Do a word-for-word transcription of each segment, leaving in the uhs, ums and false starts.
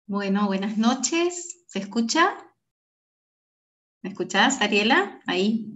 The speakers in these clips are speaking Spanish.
Bueno, buenas noches. ¿Se escucha? ¿Me escuchás, Ariela? Ahí.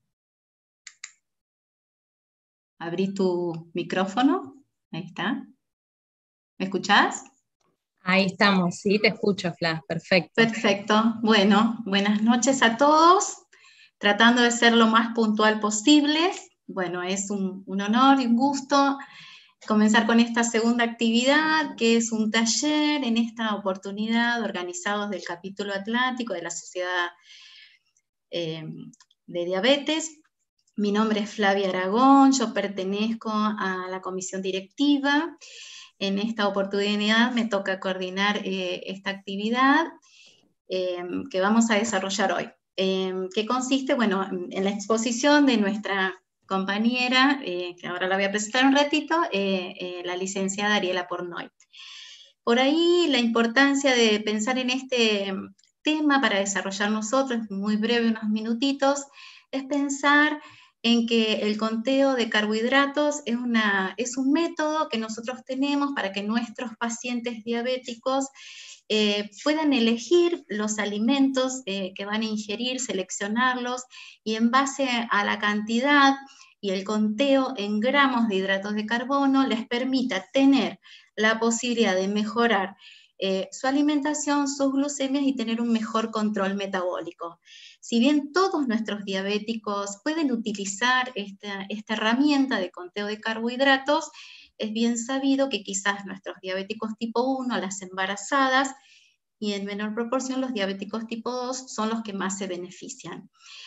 Abrí tu micrófono. Ahí está. ¿Me escuchás? Ahí estamos, sí, te escucho, Fla, perfecto. Perfecto. Bueno, buenas noches a todos. Tratando de ser lo más puntual posible. Bueno, es un, un honor y un gusto comenzar con esta segunda actividad, que es un taller en esta oportunidad organizados del capítulo atlántico de la Sociedad eh, de Diabetes. Mi nombre es Flavia Aragón, yo pertenezco a la comisión directiva. En esta oportunidad me toca coordinar eh, esta actividad eh, que vamos a desarrollar hoy. Eh, ¿Qué consiste? Bueno, en la exposición de nuestra compañera, eh, que ahora la voy a presentar un ratito, eh, eh, la licenciada Ariela Pornoy. Por ahí la importancia de pensar en este tema para desarrollar nosotros, muy breve, unos minutitos, es pensar en que el conteo de carbohidratos es, una, es un método que nosotros tenemos para que nuestros pacientes diabéticos eh, puedan elegir los alimentos eh, que van a ingerir, seleccionarlos, y en base a la cantidad y el conteo en gramos de hidratos de carbono les permita tener la posibilidad de mejorar eh, su alimentación, sus glucemias y tener un mejor control metabólico. Si bien todos nuestros diabéticos pueden utilizar esta, esta herramienta de conteo de carbohidratos, es bien sabido que quizás nuestros diabéticos tipo uno, las embarazadas, y en menor proporción los diabéticos tipo dos son los que más se benefician.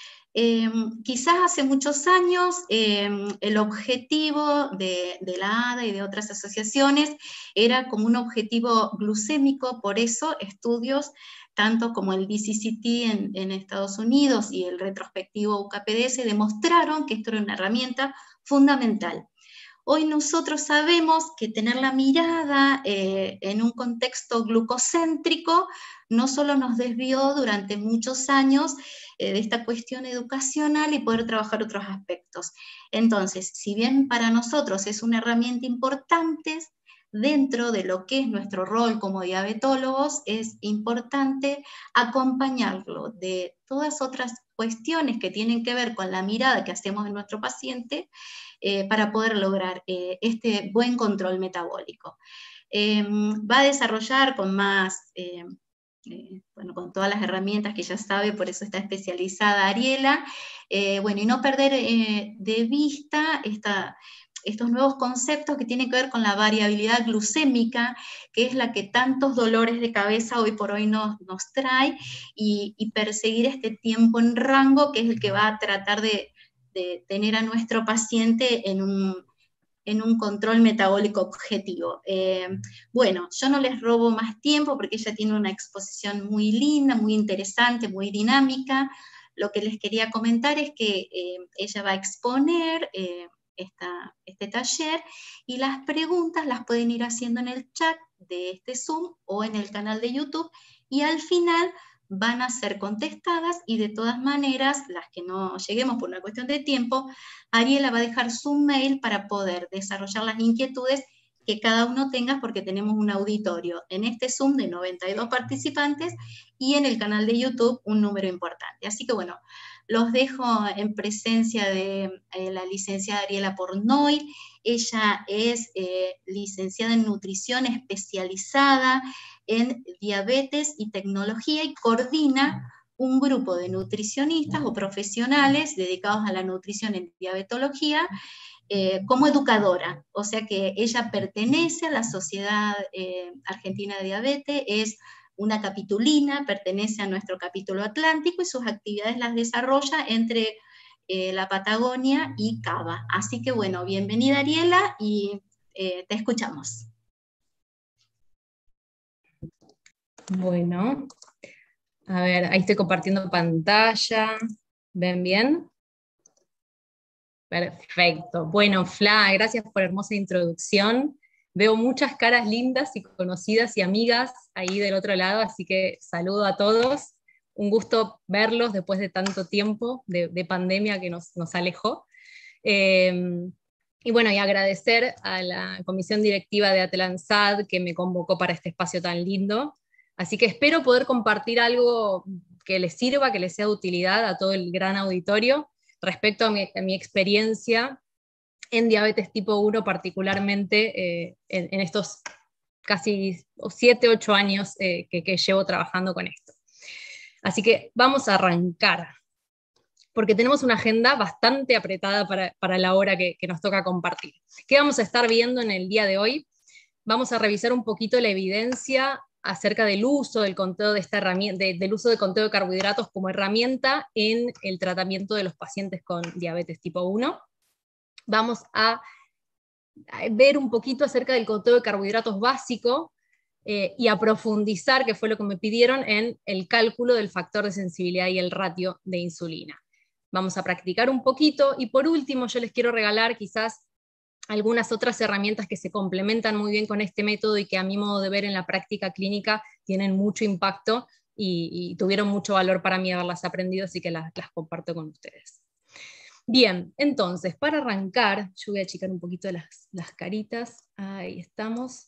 Eh, quizás hace muchos años eh, el objetivo de, de la A D A y de otras asociaciones era como un objetivo glucémico, por eso estudios tanto como el D C C T en, en Estados Unidos y el retrospectivo U K P D S demostraron que esto era una herramienta fundamental. Hoy nosotros sabemos que tener la mirada eh, en un contexto glucocéntrico no solo nos desvió durante muchos años eh, de esta cuestión educacional y poder trabajar otros aspectos. Entonces, si bien para nosotros es una herramienta importante, dentro de lo que es nuestro rol como diabetólogos, es importante acompañarlo de todas otras cuestiones que tienen que ver con la mirada que hacemos en nuestro paciente, eh, para poder lograr eh, este buen control metabólico. Eh, va a desarrollar con más, eh, eh, bueno, con todas las herramientas que ya sabe, por eso está especializada Ariela, eh, bueno, y no perder eh, de vista esta, estos nuevos conceptos que tienen que ver con la variabilidad glucémica, que es la que tantos dolores de cabeza hoy por hoy nos, nos trae, y, y perseguir este tiempo en rango, que es el que va a tratar de de tener a nuestro paciente en un, en un control metabólico objetivo. Eh, bueno, yo no les robo más tiempo porque ella tiene una exposición muy linda, muy interesante, muy dinámica. Lo que les quería comentar es que eh, ella va a exponer eh, esta, este taller, y las preguntas las pueden ir haciendo en el chat de este Zoom o en el canal de YouTube, y al final van a ser contestadas, y de todas maneras, las que no lleguemos por una cuestión de tiempo, Ariela va a dejar su mail para poder desarrollar las inquietudes que cada uno tenga, porque tenemos un auditorio en este Zoom de noventa y dos participantes y en el canal de YouTube un número importante. Así que bueno, los dejo en presencia de eh, la licenciada Ariela Pornoy. Ella es eh, licenciada en nutrición especializada en diabetes y tecnología, y coordina un grupo de nutricionistas o profesionales dedicados a la nutrición en diabetología eh, como educadora. O sea que ella pertenece a la Sociedad eh, Argentina de Diabetes, es una capitulina, pertenece a nuestro capítulo atlántico, y sus actividades las desarrolla entre eh, la Patagonia y Cava. Así que bueno, bienvenida Ariela, y eh, te escuchamos. Bueno, a ver, ahí estoy compartiendo pantalla. ¿Ven bien? Perfecto. Bueno, Fla, gracias por la hermosa introducción. Veo muchas caras lindas y conocidas y amigas ahí del otro lado, así que saludo a todos. Un gusto verlos después de tanto tiempo de, de pandemia que nos, nos alejó. Eh, y bueno, y agradecer a la comisión directiva de Atlansad que me convocó para este espacio tan lindo. Así que espero poder compartir algo que les sirva, que les sea de utilidad a todo el gran auditorio respecto a mi, a mi experiencia en diabetes tipo uno, particularmente eh, en, en estos casi siete, ocho años eh, que, que llevo trabajando con esto. Así que vamos a arrancar, porque tenemos una agenda bastante apretada para, para la hora que, que nos toca compartir. ¿Qué vamos a estar viendo en el día de hoy? Vamos a revisar un poquito la evidencia acerca del uso del conteo de esta herramienta, de, del uso de conteo de carbohidratos como herramienta en el tratamiento de los pacientes con diabetes tipo uno. Vamos a ver un poquito acerca del conteo de carbohidratos básico eh, y a profundizar, que fue lo que me pidieron, en el cálculo del factor de sensibilidad y el ratio de insulina. Vamos a practicar un poquito, y por último yo les quiero regalar quizás algunas otras herramientas que se complementan muy bien con este método y que a mi modo de ver en la práctica clínica tienen mucho impacto y, y tuvieron mucho valor para mí haberlas aprendido, así que las, las comparto con ustedes. Bien, entonces, para arrancar, yo voy a achicar un poquito las, las caritas, ahí estamos.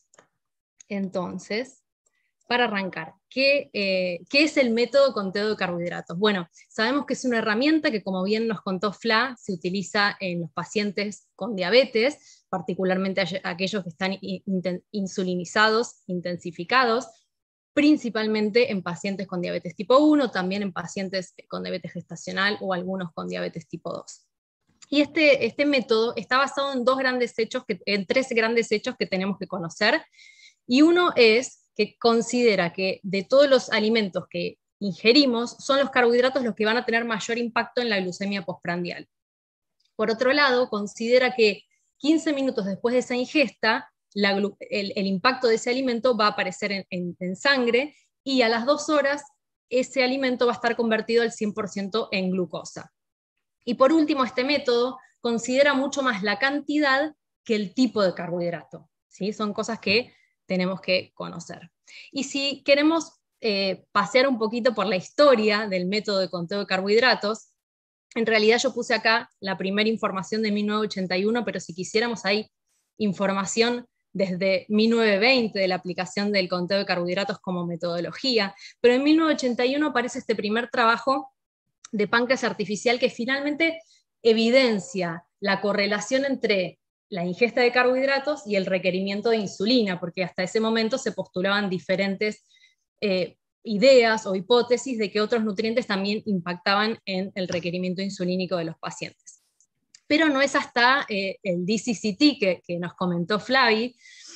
Entonces, para arrancar, ¿qué, eh, ¿qué es el método conteo de carbohidratos? Bueno, sabemos que es una herramienta que, como bien nos contó Fla, se utiliza en los pacientes con diabetes, particularmente aquellos que están insulinizados, intensificados, principalmente en pacientes con diabetes tipo uno, también en pacientes con diabetes gestacional o algunos con diabetes tipo dos. Y este, este método está basado en, dos grandes hechos que, en tres grandes hechos que tenemos que conocer, y uno es que considera que de todos los alimentos que ingerimos, son los carbohidratos los que van a tener mayor impacto en la glucemia postprandial. Por otro lado, considera que quince minutos después de esa ingesta, la, el, el impacto de ese alimento va a aparecer en, en, en sangre, y a las dos horas ese alimento va a estar convertido al cien por ciento en glucosa. Y por último, este método considera mucho más la cantidad que el tipo de carbohidrato, ¿sí? Son cosas que tenemos que conocer. Y si queremos eh, pasear un poquito por la historia del método de conteo de carbohidratos, en realidad yo puse acá la primera información de mil novecientos ochenta y uno, pero si quisiéramos hay información desde mil novecientos veinte de la aplicación del conteo de carbohidratos como metodología, pero en mil novecientos ochenta y uno aparece este primer trabajo de páncreas artificial que finalmente evidencia la correlación entre la ingesta de carbohidratos y el requerimiento de insulina, porque hasta ese momento se postulaban diferentes eh, ideas o hipótesis de que otros nutrientes también impactaban en el requerimiento insulínico de los pacientes. Pero no es hasta eh, el D C C T que, que nos comentó Flavi,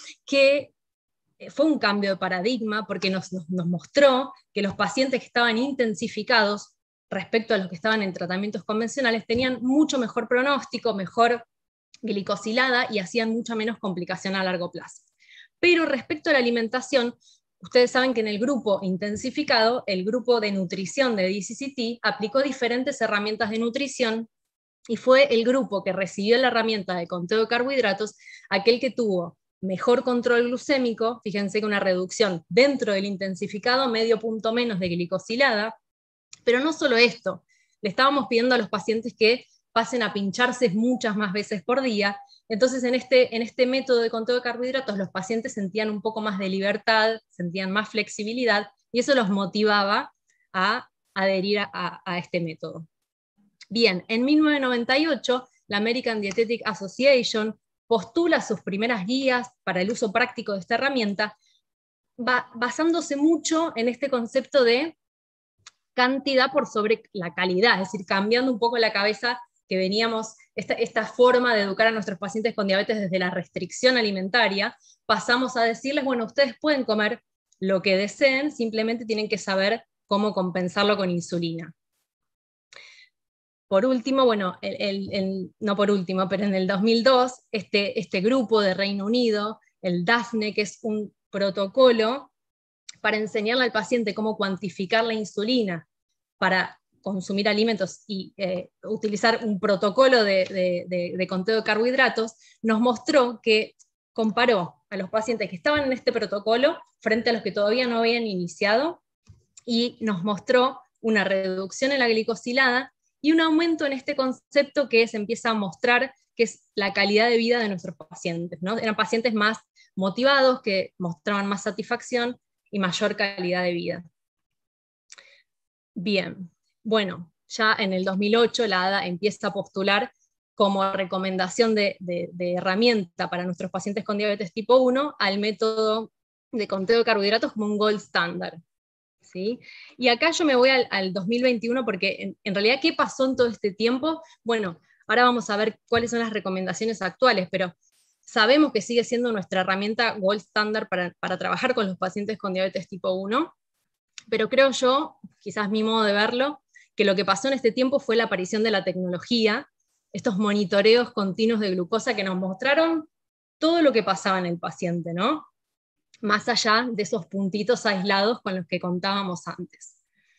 que fue un cambio de paradigma, porque nos, nos, nos mostró que los pacientes que estaban intensificados respecto a los que estaban en tratamientos convencionales tenían mucho mejor pronóstico, mejor glicosilada y hacían mucha menos complicación a largo plazo. Pero respecto a la alimentación, ustedes saben que en el grupo intensificado, el grupo de nutrición de D C C T aplicó diferentes herramientas de nutrición, y fue el grupo que recibió la herramienta de conteo de carbohidratos aquel que tuvo mejor control glucémico. Fíjense que una reducción dentro del intensificado, medio punto menos de glicosilada. Pero no solo esto, le estábamos pidiendo a los pacientes que pasen a pincharse muchas más veces por día. Entonces en este, en este método de conteo de carbohidratos los pacientes sentían un poco más de libertad, sentían más flexibilidad, y eso los motivaba a adherir a, a, a este método. Bien, en mil novecientos noventa y ocho la American Dietetic Association postula sus primeras guías para el uso práctico de esta herramienta, basándose mucho en este concepto de cantidad por sobre la calidad, es decir, cambiando un poco la cabeza que veníamos, esta, esta forma de educar a nuestros pacientes con diabetes desde la restricción alimentaria, pasamos a decirles, bueno, ustedes pueden comer lo que deseen, simplemente tienen que saber cómo compensarlo con insulina. Por último, bueno, el, el, el, no por último, pero en el dos mil dos, este, este grupo de Reino Unido, el DAFNE, que es un protocolo para enseñarle al paciente cómo cuantificar la insulina para consumir alimentos y eh, utilizar un protocolo de, de, de, de conteo de carbohidratos, nos mostró que comparó a los pacientes que estaban en este protocolo frente a los que todavía no habían iniciado, y nos mostró una reducción en la glicosilada y un aumento en este concepto que se empieza a mostrar, que es la calidad de vida de nuestros pacientes, ¿no? Eran pacientes más motivados, que mostraban más satisfacción, y mayor calidad de vida. Bien, bueno, ya en el dos mil ocho la A D A empieza a postular como recomendación de, de, de herramienta para nuestros pacientes con diabetes tipo uno al método de conteo de carbohidratos como un gold standard. ¿Sí? Y acá yo me voy al, al dos mil veintiuno porque en, en realidad, ¿qué pasó en todo este tiempo? Bueno, ahora vamos a ver cuáles son las recomendaciones actuales, pero sabemos que sigue siendo nuestra herramienta gold standard para, para trabajar con los pacientes con diabetes tipo uno, pero creo yo, quizás mi modo de verlo, que lo que pasó en este tiempo fue la aparición de la tecnología, estos monitoreos continuos de glucosa que nos mostraron todo lo que pasaba en el paciente, ¿no? Más allá de esos puntitos aislados con los que contábamos antes.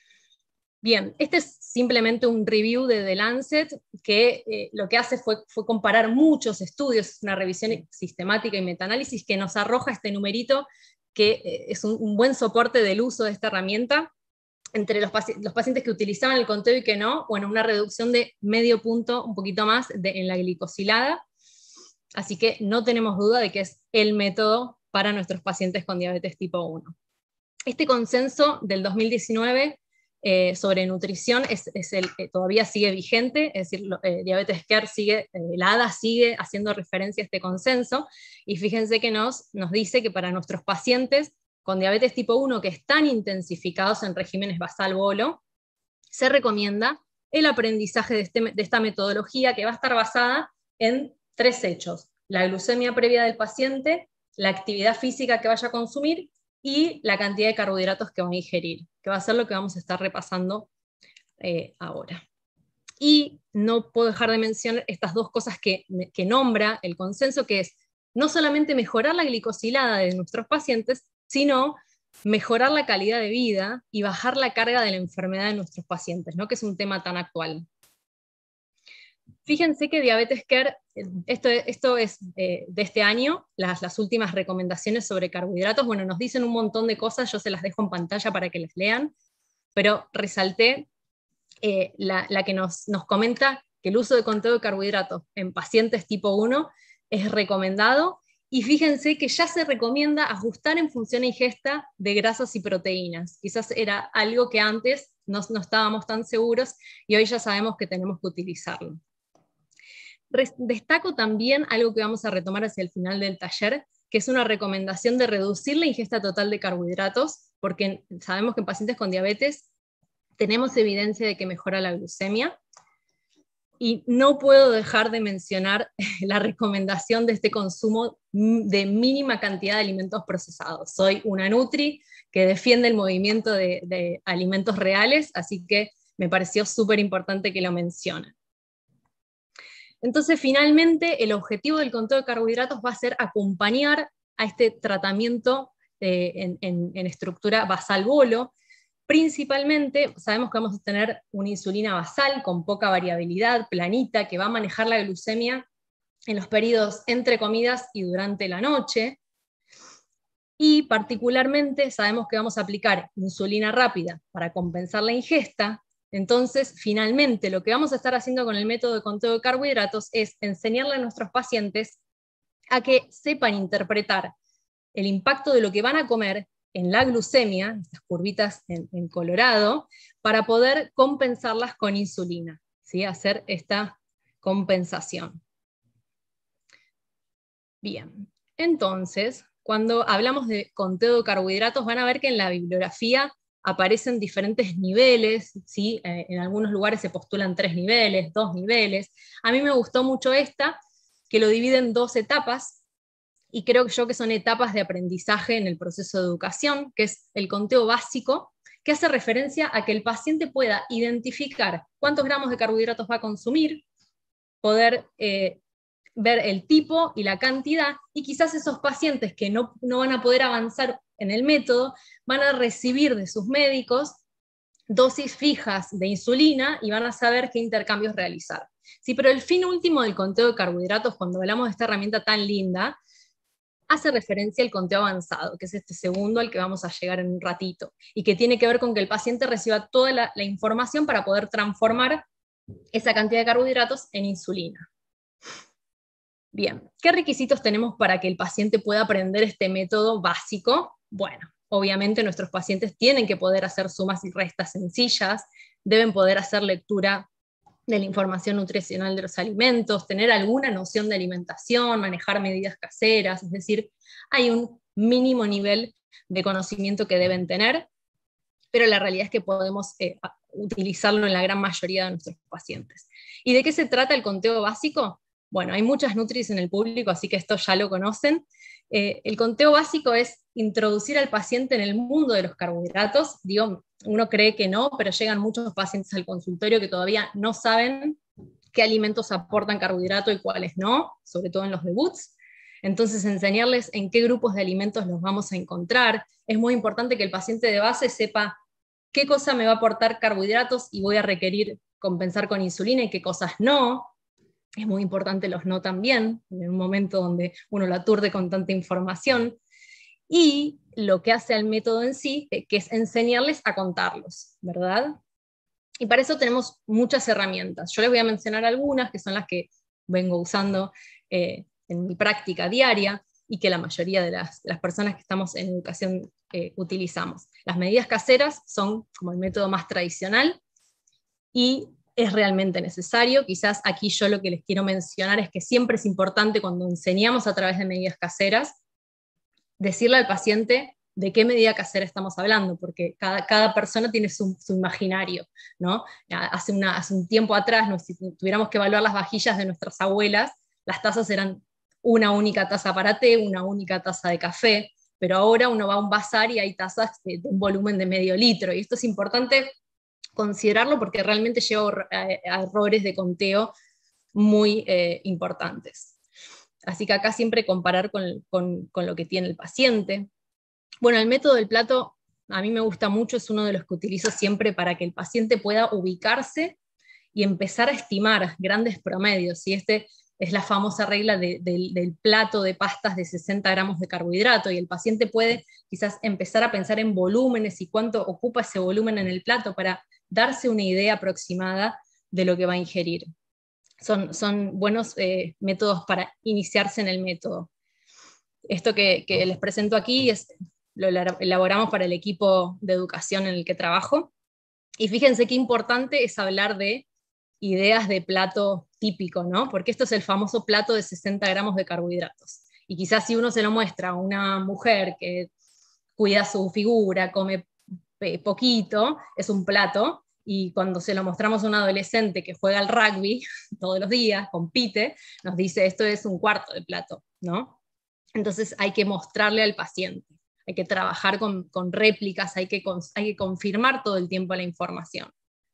Bien, este es simplemente un review de The Lancet, que eh, lo que hace fue, fue comparar muchos estudios, es una revisión sistemática y metaanálisis que nos arroja este numerito, que eh, es un, un buen soporte del uso de esta herramienta, entre los, paci los pacientes que utilizaban el conteo y que no, bueno, una reducción de medio punto, un poquito más, de, en la glicosilada, así que no tenemos duda de que es el método para nuestros pacientes con diabetes tipo uno. Este consenso del dos mil diecinueve eh, sobre nutrición es, es el, eh, todavía sigue vigente, es decir, lo, eh, Diabetes Care sigue, eh, la A D A sigue haciendo referencia a este consenso, y fíjense que nos, nos dice que para nuestros pacientes con diabetes tipo uno que están intensificados en regímenes basal-bolo, se recomienda el aprendizaje de, este, de esta metodología que va a estar basada en tres hechos: la glucemia previa del paciente, la actividad física que vaya a consumir y la cantidad de carbohidratos que va a ingerir, que va a ser lo que vamos a estar repasando eh, ahora. Y no puedo dejar de mencionar estas dos cosas que, que nombra el consenso, que es no solamente mejorar la glicosilada de nuestros pacientes, sino mejorar la calidad de vida y bajar la carga de la enfermedad de nuestros pacientes, ¿no? Que es un tema tan actual. Fíjense que Diabetes Care, esto, esto es eh, de este año, las, las últimas recomendaciones sobre carbohidratos, bueno, nos dicen un montón de cosas, yo se las dejo en pantalla para que las lean, pero resalté eh, la, la que nos, nos comenta que el uso de conteo de carbohidratos en pacientes tipo uno es recomendado, y fíjense que ya se recomienda ajustar en función a ingesta de grasas y proteínas. Quizás era algo que antes no, no estábamos tan seguros, y hoy ya sabemos que tenemos que utilizarlo. Destaco también algo que vamos a retomar hacia el final del taller, que es una recomendación de reducir la ingesta total de carbohidratos, porque sabemos que en pacientes con diabetes tenemos evidencia de que mejora la glucemia, y no puedo dejar de mencionar la recomendación de este consumo de mínima cantidad de alimentos procesados. Soy una nutri que defiende el movimiento de, de alimentos reales, así que me pareció súper importante que lo mencionen. Entonces, finalmente, el objetivo del conteo de carbohidratos va a ser acompañar a este tratamiento eh, en, en, en estructura basal-bolo. Principalmente, sabemos que vamos a tener una insulina basal con poca variabilidad, planita, que va a manejar la glucemia en los periodos entre comidas y durante la noche. Y particularmente sabemos que vamos a aplicar insulina rápida para compensar la ingesta. Entonces, finalmente, lo que vamos a estar haciendo con el método de conteo de carbohidratos es enseñarle a nuestros pacientes a que sepan interpretar el impacto de lo que van a comer en la glucemia, estas curvitas en, en colorado, para poder compensarlas con insulina, ¿sí? Hacer esta compensación. Bien, entonces, cuando hablamos de conteo de carbohidratos, van a ver que en la bibliografía aparecen diferentes niveles, ¿sí? Eh, en algunos lugares se postulan tres niveles, dos niveles. A mí me gustó mucho esta, que lo divide en dos etapas, y creo yo que son etapas de aprendizaje en el proceso de educación, que es el conteo básico, que hace referencia a que el paciente pueda identificar cuántos gramos de carbohidratos va a consumir, poder eh, ver el tipo y la cantidad, y quizás esos pacientes que no, no van a poder avanzar en el método, van a recibir de sus médicos dosis fijas de insulina y van a saber qué intercambios realizar. Sí, pero el fin último del conteo de carbohidratos, cuando hablamos de esta herramienta tan linda, hace referencia al conteo avanzado, que es este segundo al que vamos a llegar en un ratito, y que tiene que ver con que el paciente reciba toda la, la información para poder transformar esa cantidad de carbohidratos en insulina. Bien, ¿qué requisitos tenemos para que el paciente pueda aprender este método básico? Bueno, obviamente nuestros pacientes tienen que poder hacer sumas y restas sencillas, deben poder hacer lectura de la información nutricional de los alimentos, tener alguna noción de alimentación, manejar medidas caseras, es decir, hay un mínimo nivel de conocimiento que deben tener, pero la realidad es que podemos eh, utilizarlo en la gran mayoría de nuestros pacientes. ¿Y de qué se trata el conteo básico? Bueno, hay muchas nutris en el público, así que esto ya lo conocen. Eh, el conteo básico es introducir al paciente en el mundo de los carbohidratos. Digo, uno cree que no, pero llegan muchos pacientes al consultorio que todavía no saben qué alimentos aportan carbohidrato y cuáles no, sobre todo en los debuts. Entonces, enseñarles en qué grupos de alimentos los vamos a encontrar. Es muy importante que el paciente de base sepa qué cosa me va a aportar carbohidratos y voy a requerir compensar con insulina y qué cosas no. Es muy importante los no también, en un momento donde uno lo aturde con tanta información. Y lo que hace al método en sí, que es enseñarles a contarlos, ¿verdad? Y para eso tenemos muchas herramientas. Yo les voy a mencionar algunas, que son las que vengo usando eh, en mi práctica diaria, y que la mayoría de las, las personas que estamos en educación eh, utilizamos. Las medidas caseras son como el método más tradicional, y es realmente necesario. Quizás aquí yo lo que les quiero mencionar es que siempre es importante cuando enseñamos a través de medidas caseras, decirle al paciente de qué medida casera estamos hablando, porque cada, cada persona tiene su, su imaginario, ¿no? Hace, una, hace un tiempo atrás, ¿no? Si tuviéramos que evaluar las vajillas de nuestras abuelas, las tazas eran una única taza para té, una única taza de café, pero ahora uno va a un bazar y hay tazas de, de un volumen de medio litro, y esto es importante considerarlo porque realmente lleva a, a errores de conteo muy eh, importantes. Así que acá siempre comparar con, con, con lo que tiene el paciente. Bueno, el método del plato a mí me gusta mucho, es uno de los que utilizo siempre para que el paciente pueda ubicarse y empezar a estimar grandes promedios. Y este es la famosa regla de, de, del plato de pastas de sesenta gramos de carbohidrato, y el paciente puede quizás empezar a pensar en volúmenes y cuánto ocupa ese volumen en el plato para darse una idea aproximada de lo que va a ingerir. Son, son buenos eh, métodos para iniciarse en el método. Esto que, que les presento aquí es, lo elaboramos para el equipo de educación en el que trabajo, y fíjense qué importante es hablar de ideas de plato típico, ¿no? Porque esto es el famoso plato de sesenta gramos de carbohidratos. Y quizás si uno se lo muestra a una mujer que cuida su figura, come poquito, es un plato, y cuando se lo mostramos a un adolescente que juega al rugby todos los días, compite, nos dice esto es un cuarto de plato, ¿no? Entonces hay que mostrarle al paciente, hay que trabajar con, con réplicas, hay que, hay que confirmar todo el tiempo la información.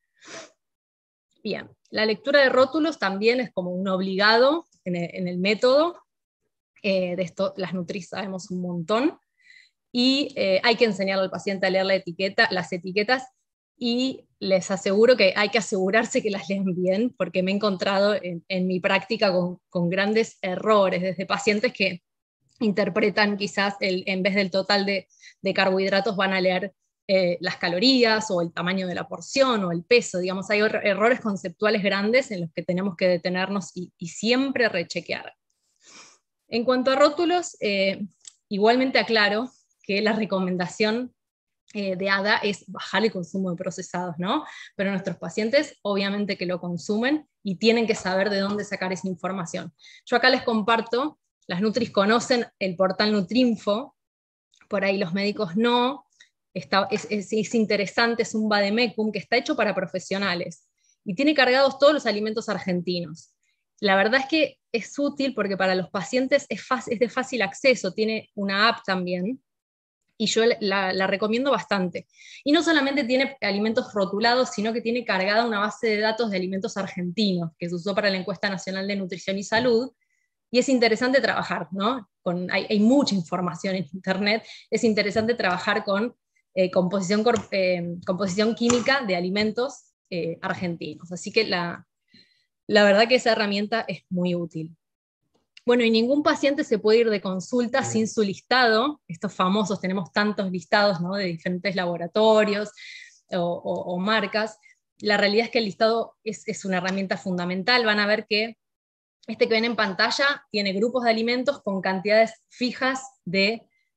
Bien, la lectura de rótulos también es como un obligado en el, en el método, eh, de esto las nutris sabemos un montón, y eh, hay que enseñarle al paciente a leer la etiqueta, las etiquetas, y les aseguro que hay que asegurarse que las lean bien, porque me he encontrado en, en mi práctica con, con grandes errores, desde pacientes que interpretan quizás, el, en vez del total de, de carbohidratos van a leer eh, las calorías, o el tamaño de la porción, o el peso. Digamos, hay er errores conceptuales grandes en los que tenemos que detenernos y, y siempre rechequear. En cuanto a rótulos, eh, igualmente aclaro que la recomendación eh, de A D A es bajar el consumo de procesados, ¿no? Pero nuestros pacientes obviamente que lo consumen y tienen que saber de dónde sacar esa información. Yo acá les comparto, las nutris conocen el portal Nutrinfo, por ahí los médicos no, está, es, es, es interesante, es un vademecum que está hecho para profesionales, y tiene cargados todos los alimentos argentinos. La verdad es que es útil porque para los pacientes es, fácil, es de fácil acceso, tiene una app también, y yo la, la recomiendo bastante. Y no solamente tiene alimentos rotulados, sino que tiene cargada una base de datos de alimentos argentinos, que se usó para la Encuesta Nacional de Nutrición y Salud, y es interesante trabajar, ¿no? Con, hay, hay mucha información en internet, es interesante trabajar con eh, composición, eh, composición química de alimentos eh, argentinos. Así que la, la verdad que esa herramienta es muy útil. Bueno, y ningún paciente se puede ir de consulta sin su listado. Estos famosos, tenemos tantos listados, ¿no? De diferentes laboratorios o, o, o marcas. La realidad es que el listado es, es una herramienta fundamental. Van a ver que este que ven en pantalla tiene grupos de alimentos con cantidades fijas de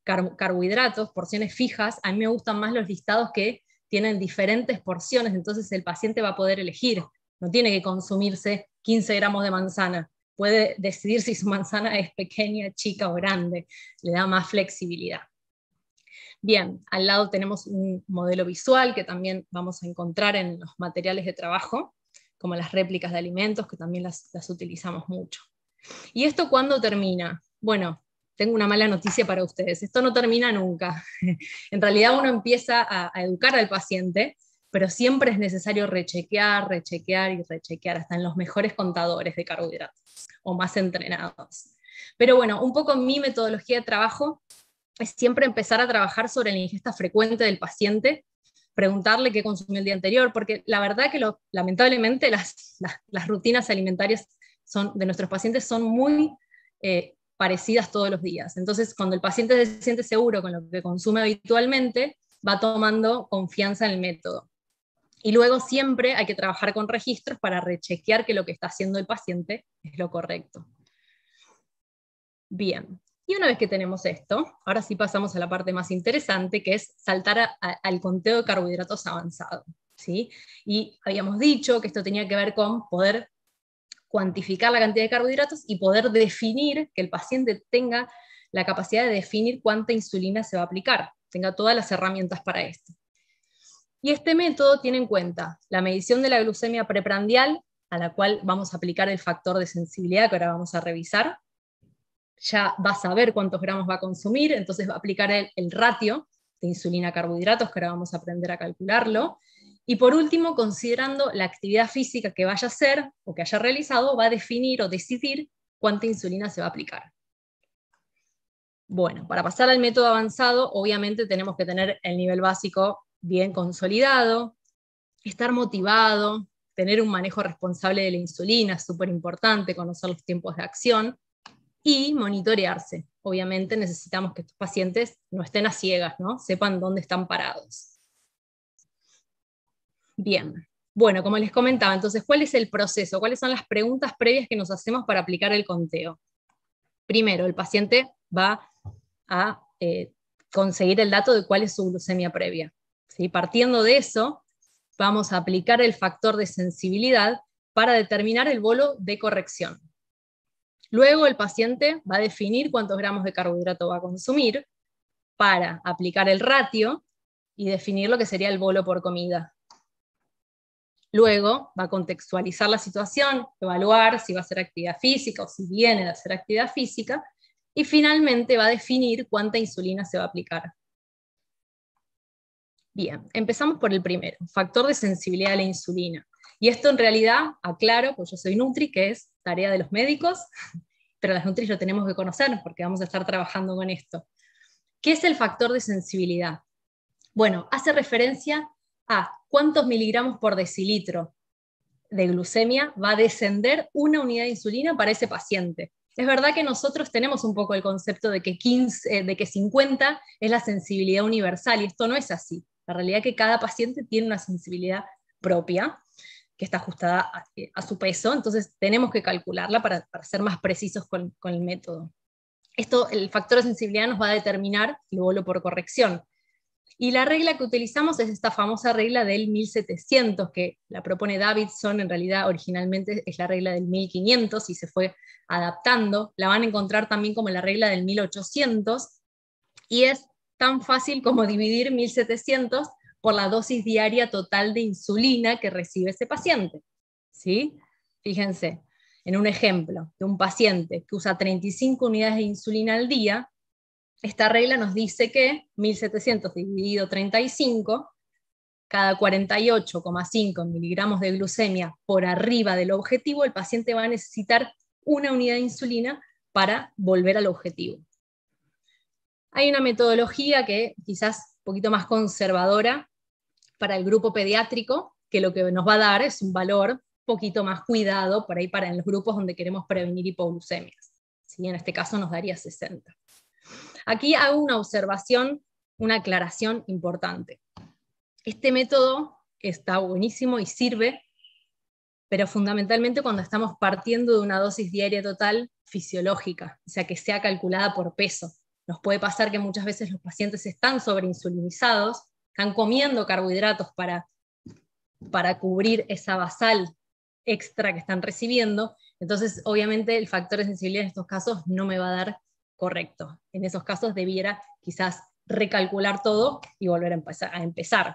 car carbohidratos, porciones fijas. A mí me gustan más los listados que tienen diferentes porciones, entonces el paciente va a poder elegir. No tiene que consumirse quince gramos de manzana. Puede decidir si su manzana es pequeña, chica o grande. Le da más flexibilidad. Bien, al lado tenemos un modelo visual que también vamos a encontrar en los materiales de trabajo, como las réplicas de alimentos, que también las, las utilizamos mucho. ¿Y esto cuándo termina? Bueno, tengo una mala noticia para ustedes. Esto no termina nunca. En realidad uno empieza a, a educar al paciente, pero siempre es necesario rechequear, rechequear y rechequear, hasta en los mejores contadores de carbohidratos, o más entrenados. Pero bueno, un poco mi metodología de trabajo es siempre empezar a trabajar sobre la ingesta frecuente del paciente, preguntarle qué consumió el día anterior, porque la verdad que lo, lamentablemente las, las, las rutinas alimentarias son, de nuestros pacientes son muy eh, parecidas todos los días. Entonces, cuando el paciente se siente seguro con lo que consume habitualmente, va tomando confianza en el método. Y luego siempre hay que trabajar con registros para rechequear que lo que está haciendo el paciente es lo correcto. Bien. Y una vez que tenemos esto, ahora sí pasamos a la parte más interesante, que es saltar a, a, al conteo de carbohidratos avanzado, ¿sí? Y habíamos dicho que esto tenía que ver con poder cuantificar la cantidad de carbohidratos y poder definir, que el paciente tenga la capacidad de definir cuánta insulina se va a aplicar, tenga todas las herramientas para esto. Y este método tiene en cuenta la medición de la glucemia preprandial, a la cual vamos a aplicar el factor de sensibilidad, que ahora vamos a revisar. Ya va a saber cuántos gramos va a consumir, entonces va a aplicar el, el ratio de insulina-carbohidratos, que ahora vamos a aprender a calcularlo. Y por último, considerando la actividad física que vaya a hacer, o que haya realizado, va a definir o decidir cuánta insulina se va a aplicar. Bueno, para pasar al método avanzado, obviamente tenemos que tener el nivel básico bien consolidado, estar motivado, tener un manejo responsable de la insulina, es súper importante, conocer los tiempos de acción, y monitorearse. Obviamente necesitamos que estos pacientes no estén a ciegas, ¿no? Sepan dónde están parados. Bien, bueno, como les comentaba, entonces, ¿cuál es el proceso? ¿Cuáles son las preguntas previas que nos hacemos para aplicar el conteo? Primero, el paciente va a eh, conseguir el dato de cuál es su glucemia previa, ¿sí? Partiendo de eso, vamos a aplicar el factor de sensibilidad para determinar el bolo de corrección. Luego el paciente va a definir cuántos gramos de carbohidrato va a consumir para aplicar el ratio y definir lo que sería el bolo por comida. Luego va a contextualizar la situación, evaluar si va a hacer actividad física o si viene de hacer actividad física, y finalmente va a definir cuánta insulina se va a aplicar. Bien, empezamos por el primero, factor de sensibilidad a la insulina. Y esto en realidad, aclaro, pues yo soy Nutri, que es tarea de los médicos, pero las Nutri lo tenemos que conocer porque vamos a estar trabajando con esto. ¿Qué es el factor de sensibilidad? Bueno, hace referencia a cuántos miligramos por decilitro de glucemia va a descender una unidad de insulina para ese paciente. Es verdad que nosotros tenemos un poco el concepto de que, quince, de que cincuenta es la sensibilidad universal, y esto no es así. La realidad es que cada paciente tiene una sensibilidad propia, que está ajustada a, a su peso, entonces tenemos que calcularla para, para ser más precisos con, con el método. Esto, el factor de sensibilidad nos va a determinar el bolo por corrección. Y la regla que utilizamos es esta famosa regla del mil setecientos, que la propone Davidson, en realidad originalmente es la regla del mil quinientos y se fue adaptando. La van a encontrar también como la regla del mil ochocientos, y es tan fácil como dividir mil setecientos por la dosis diaria total de insulina que recibe ese paciente. ¿Sí? Fíjense, en un ejemplo de un paciente que usa treinta y cinco unidades de insulina al día, esta regla nos dice que mil setecientos dividido treinta y cinco, cada cuarenta y ocho coma cinco miligramos de glucemia por arriba del objetivo, el paciente va a necesitar una unidad de insulina para volver al objetivo. Hay una metodología que quizás un poquito más conservadora para el grupo pediátrico, que lo que nos va a dar es un valor un poquito más cuidado por ahí para en los grupos donde queremos prevenir hipoglucemias. ¿Sí? En este caso nos daría sesenta. Aquí hago una observación, una aclaración importante. Este método está buenísimo y sirve, pero fundamentalmente cuando estamos partiendo de una dosis diaria total fisiológica, o sea que sea calculada por peso. nos puede pasar que muchas veces los pacientes están sobreinsulinizados, están comiendo carbohidratos para, para cubrir esa basal extra que están recibiendo, entonces obviamente el factor de sensibilidad en estos casos no me va a dar correcto. En esos casos debiera quizás recalcular todo y volver a empezar. A empezar.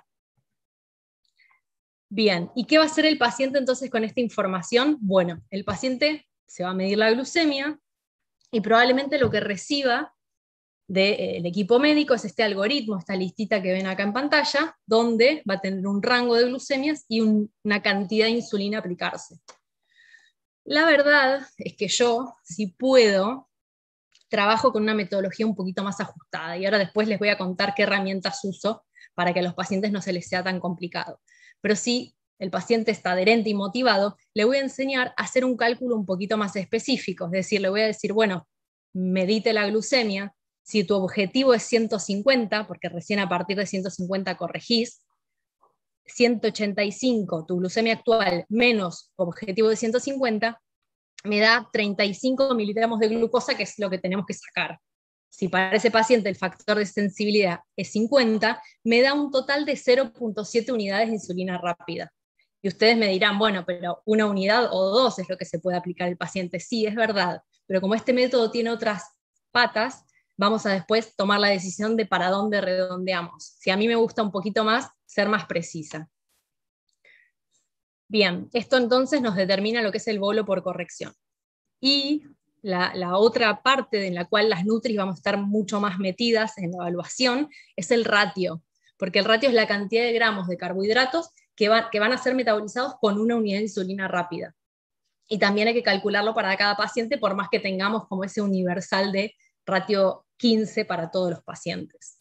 Bien, ¿y qué va a hacer el paciente entonces con esta información? Bueno, el paciente se va a medir la glucemia y probablemente lo que reciba del equipo médico es este algoritmo, esta listita que ven acá en pantalla, donde va a tener un rango de glucemias y un, una cantidad de insulina a aplicarse. La verdad es que yo, si puedo, trabajo con una metodología un poquito más ajustada, y ahora después les voy a contar qué herramientas uso para que a los pacientes no se les sea tan complicado. Pero si el paciente está adherente y motivado, le voy a enseñar a hacer un cálculo un poquito más específico, es decir, le voy a decir, bueno, medite la glucemia, si tu objetivo es ciento cincuenta, porque recién a partir de ciento cincuenta corregís, ciento ochenta y cinco, tu glucemia actual, menos objetivo de ciento cincuenta, me da treinta y cinco miligramos de glucosa, que es lo que tenemos que sacar. Si para ese paciente el factor de sensibilidad es cincuenta, me da un total de cero punto siete unidades de insulina rápida. Y ustedes me dirán, bueno, pero una unidad o dos es lo que se puede aplicar al paciente. Sí, es verdad, pero como este método tiene otras patas, vamos a después tomar la decisión de para dónde redondeamos. Si a mí me gusta un poquito más, ser más precisa. Bien, esto entonces nos determina lo que es el bolo por corrección. Y la, la otra parte en la cual las nutris vamos a estar mucho más metidas en la evaluación es el ratio, porque el ratio es la cantidad de gramos de carbohidratos que, va, que van a ser metabolizados con una unidad de insulina rápida. Y también hay que calcularlo para cada paciente, por más que tengamos como ese universal de ratio quince para todos los pacientes.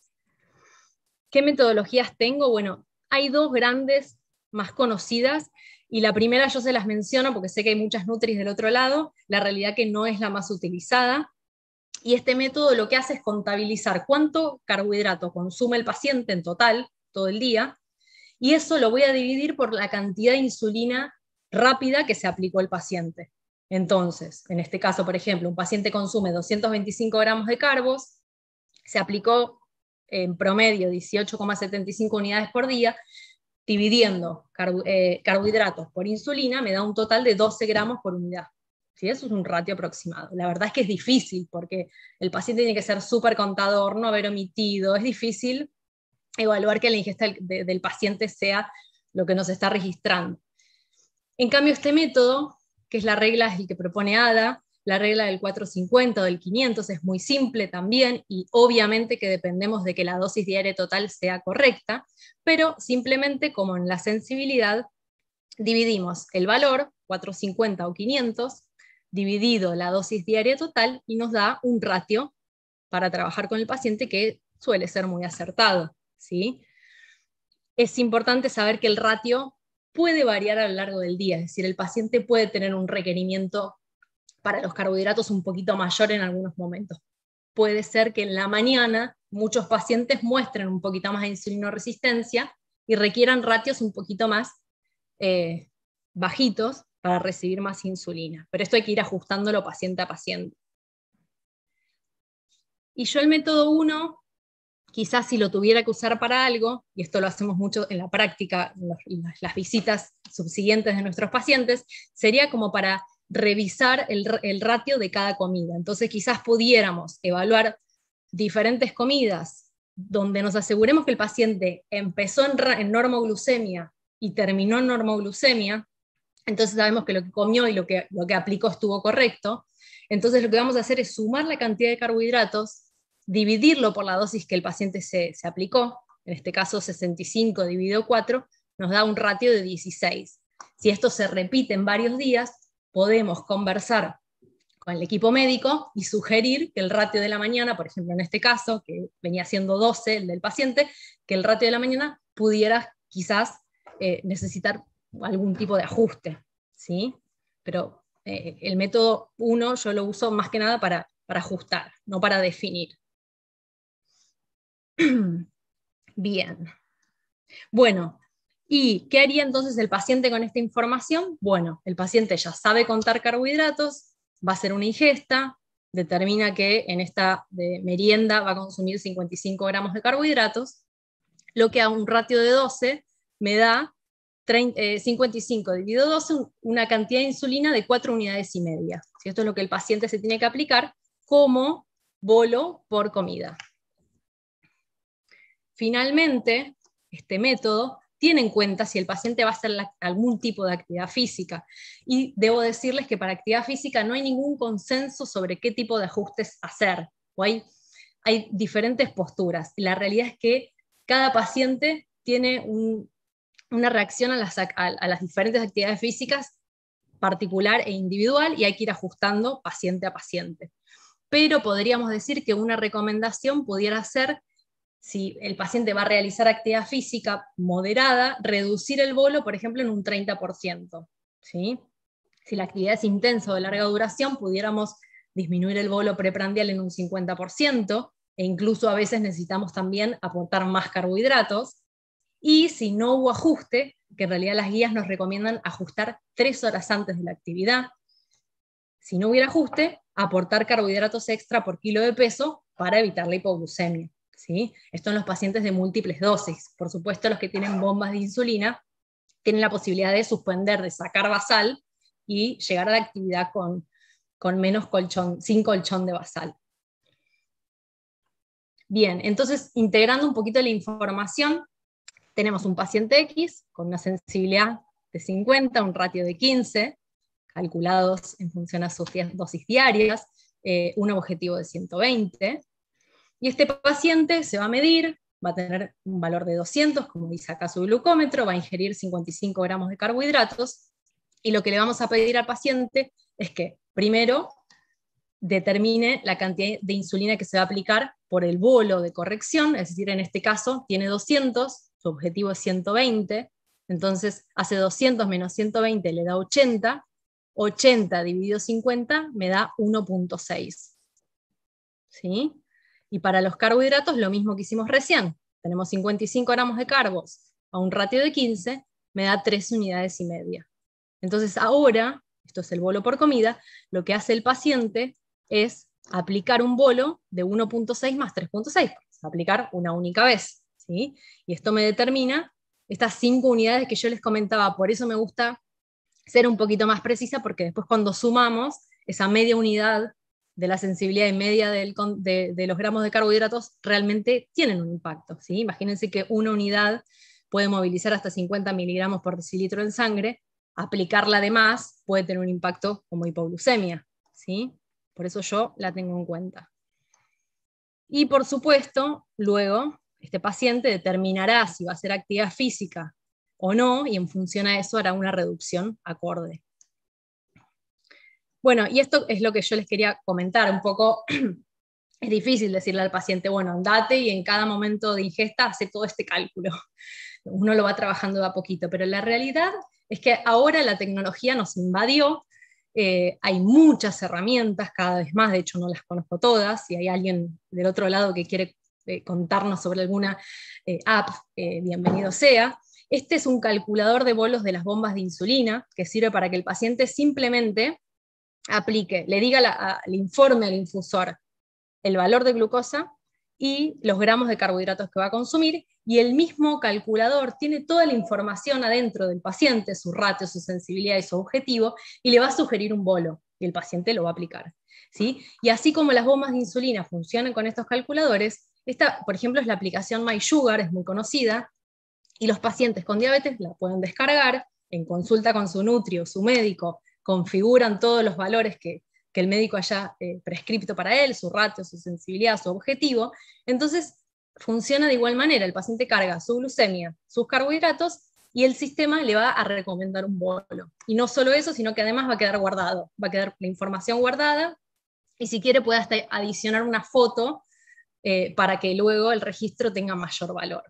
¿Qué metodologías tengo? Bueno, hay dos grandes más conocidas, y la primera yo se las menciono porque sé que hay muchas nutris del otro lado, la realidad que no es la más utilizada, y este método lo que hace es contabilizar cuánto carbohidrato consume el paciente en total, todo el día, y eso lo voy a dividir por la cantidad de insulina rápida que se aplicó al paciente. Entonces, en este caso, por ejemplo, un paciente consume doscientos veinticinco gramos de carbos, se aplicó en promedio dieciocho coma setenta y cinco unidades por día, dividiendo carbo, eh, carbohidratos por insulina, me da un total de doce gramos por unidad. ¿Sí? Eso es un ratio aproximado. La verdad es que es difícil, porque el paciente tiene que ser súper contador, no haber omitido, es difícil evaluar que la ingesta del, de, del paciente sea lo que nos está registrando. En cambio, este método, que es la regla, es el que propone Ada, la regla del cuatrocientos cincuenta o del quinientos, es muy simple también, y obviamente que dependemos de que la dosis diaria total sea correcta, pero simplemente como en la sensibilidad, dividimos el valor, cuatrocientos cincuenta o quinientos, dividido la dosis diaria total, y nos da un ratio para trabajar con el paciente que suele ser muy acertado, ¿sí? Es importante saber que el ratio puede variar a lo largo del día, es decir, el paciente puede tener un requerimiento para los carbohidratos un poquito mayor en algunos momentos. Puede ser que en la mañana muchos pacientes muestren un poquito más de insulinoresistencia y requieran ratios un poquito más eh, bajitos para recibir más insulina. Pero esto hay que ir ajustándolo paciente a paciente. Y yo el método uno, quizás si lo tuviera que usar para algo, y esto lo hacemos mucho en la práctica, en las visitas subsiguientes de nuestros pacientes, sería como para revisar el, el ratio de cada comida. Entonces quizás pudiéramos evaluar diferentes comidas donde nos aseguremos que el paciente empezó en, en normoglucemia y terminó en normoglucemia, entonces sabemos que lo que comió y lo que, lo que aplicó estuvo correcto. Entonces lo que vamos a hacer es sumar la cantidad de carbohidratos, dividirlo por la dosis que el paciente se, se aplicó, en este caso sesenta y cinco dividido cuatro, nos da un ratio de dieciséis. Si esto se repite en varios días, podemos conversar con el equipo médico y sugerir que el ratio de la mañana, por ejemplo en este caso, que venía siendo doce el del paciente, que el ratio de la mañana pudiera quizás eh, necesitar algún tipo de ajuste, ¿sí? Pero eh, el método uno yo lo uso más que nada para, para ajustar, no para definir. Bien. Bueno, ¿y qué haría entonces el paciente con esta información? Bueno, el paciente ya sabe contar carbohidratos, va a hacer una ingesta, determina que en esta de merienda va a consumir cincuenta y cinco gramos de carbohidratos, lo que a un ratio de doce me da treinta, eh, cincuenta y cinco dividido doce, una cantidad de insulina de cuatro unidades y media. ¿Sí? Esto es lo que el paciente se tiene que aplicar como bolo por comida. Finalmente, este método tiene en cuenta si el paciente va a hacer la, algún tipo de actividad física. Y debo decirles que para actividad física no hay ningún consenso sobre qué tipo de ajustes hacer. O hay, hay diferentes posturas. Y la realidad es que cada paciente tiene un, una reacción a las, a, a las diferentes actividades físicas particular e individual, y hay que ir ajustando paciente a paciente. Pero podríamos decir que una recomendación pudiera ser, si el paciente va a realizar actividad física moderada, reducir el bolo, por ejemplo, en un treinta por ciento. ¿Sí? Si la actividad es intensa o de larga duración, pudiéramos disminuir el bolo preprandial en un cincuenta por ciento, e incluso a veces necesitamos también aportar más carbohidratos. Y si no hubo ajuste, que en realidad las guías nos recomiendan ajustar tres horas antes de la actividad, si no hubiera ajuste, aportar carbohidratos extra por kilo de peso para evitar la hipoglucemia. ¿Sí? Esto en los pacientes de múltiples dosis. Por supuesto, los que tienen bombas de insulina tienen la posibilidad de suspender, de sacar basal y llegar a la actividad con, con menos colchón, sin colchón de basal. Bien, entonces, integrando un poquito la información, tenemos un paciente X con una sensibilidad de cincuenta, un ratio de quince, calculados en función a sus dosis diarias, eh, un objetivo de ciento veinte, y este paciente se va a medir, va a tener un valor de doscientos, como dice acá su glucómetro, va a ingerir cincuenta y cinco gramos de carbohidratos, y lo que le vamos a pedir al paciente es que, primero, determine la cantidad de insulina que se va a aplicar por el bolo de corrección, es decir, en este caso tiene doscientos, su objetivo es ciento veinte, entonces hace doscientos menos ciento veinte le da ochenta, ochenta dividido cincuenta me da uno punto seis. ¿Sí? Y para los carbohidratos lo mismo que hicimos recién, tenemos cincuenta y cinco gramos de carbos a un ratio de quince, me da tres unidades y media. Entonces ahora, esto es el bolo por comida, lo que hace el paciente es aplicar un bolo de uno punto seis más tres punto seis, aplicar una única vez, ¿sí? Y esto me determina estas cinco unidades que yo les comentaba, por eso me gusta ser un poquito más precisa, porque después cuando sumamos esa media unidad de la sensibilidad y media del, de, de los gramos de carbohidratos, realmente tienen un impacto, ¿sí? Imagínense que una unidad puede movilizar hasta cincuenta miligramos por decilitro en sangre, aplicarla de más puede tener un impacto como hipoglucemia, ¿sí? Por eso yo la tengo en cuenta. Y por supuesto, luego, este paciente determinará si va a hacer actividad física o no, y en función a eso hará una reducción acorde. Bueno, y esto es lo que yo les quería comentar un poco. Es difícil decirle al paciente, bueno, andate y en cada momento de ingesta hace todo este cálculo. Uno lo va trabajando de a poquito, pero la realidad es que ahora la tecnología nos invadió. Eh, hay muchas herramientas, cada vez más, de hecho no las conozco todas. Si hay alguien del otro lado que quiere eh, contarnos sobre alguna eh, app, eh, bienvenido sea. Este es un calculador de bolos de las bombas de insulina, que sirve para que el paciente simplemente aplique, le diga la, le informe al infusor el valor de glucosa y los gramos de carbohidratos que va a consumir, y el mismo calculador tiene toda la información adentro del paciente, su ratio, su sensibilidad y su objetivo, y le va a sugerir un bolo, y el paciente lo va a aplicar. ¿Sí? Y así como las bombas de insulina funcionan con estos calculadores, esta, por ejemplo, es la aplicación MySugar, es muy conocida, y los pacientes con diabetes la pueden descargar, en consulta con su nutri o su médico, configuran todos los valores que, que el médico haya eh, prescripto para él, su ratio, su sensibilidad, su objetivo. Entonces funciona de igual manera, el paciente carga su glucemia, sus carbohidratos, y el sistema le va a recomendar un bolo. Y no solo eso, sino que además va a quedar guardado, va a quedar la información guardada, y si quiere puede hasta adicionar una foto eh, para que luego el registro tenga mayor valor.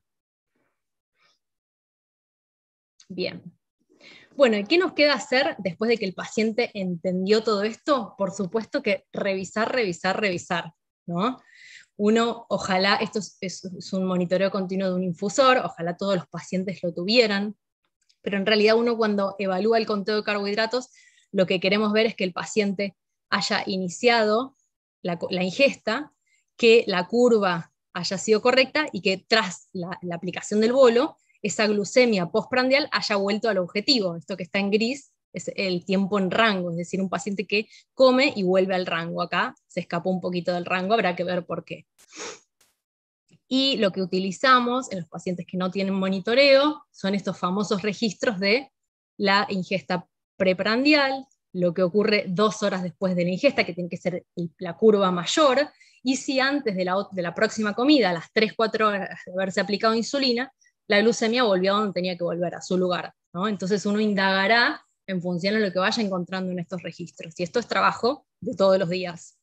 Bien. Bueno, ¿y qué nos queda hacer después de que el paciente entendió todo esto? Por supuesto que revisar, revisar, revisar, ¿no? Uno, ojalá, esto es, es, es un monitoreo continuo de un infusor, ojalá todos los pacientes lo tuvieran, pero en realidad uno cuando evalúa el conteo de carbohidratos, lo que queremos ver es que el paciente haya iniciado la, la ingesta, que la curva haya sido correcta y que tras la, la aplicación del bolo, esa glucemia postprandial haya vuelto al objetivo. Esto que está en gris es el tiempo en rango, es decir, un paciente que come y vuelve al rango. Acá se escapó un poquito del rango, habrá que ver por qué. Y lo que utilizamos en los pacientes que no tienen monitoreo son estos famosos registros de la ingesta preprandial, lo que ocurre dos horas después de la ingesta, que tiene que ser la curva mayor, y si antes de la, de la próxima comida, a las tres a cuatro horas de haberse aplicado insulina, la glucemia volvió a donde tenía que volver, a su lugar, ¿no? Entonces uno indagará en función de lo que vaya encontrando en estos registros. Y esto es trabajo de todos los días.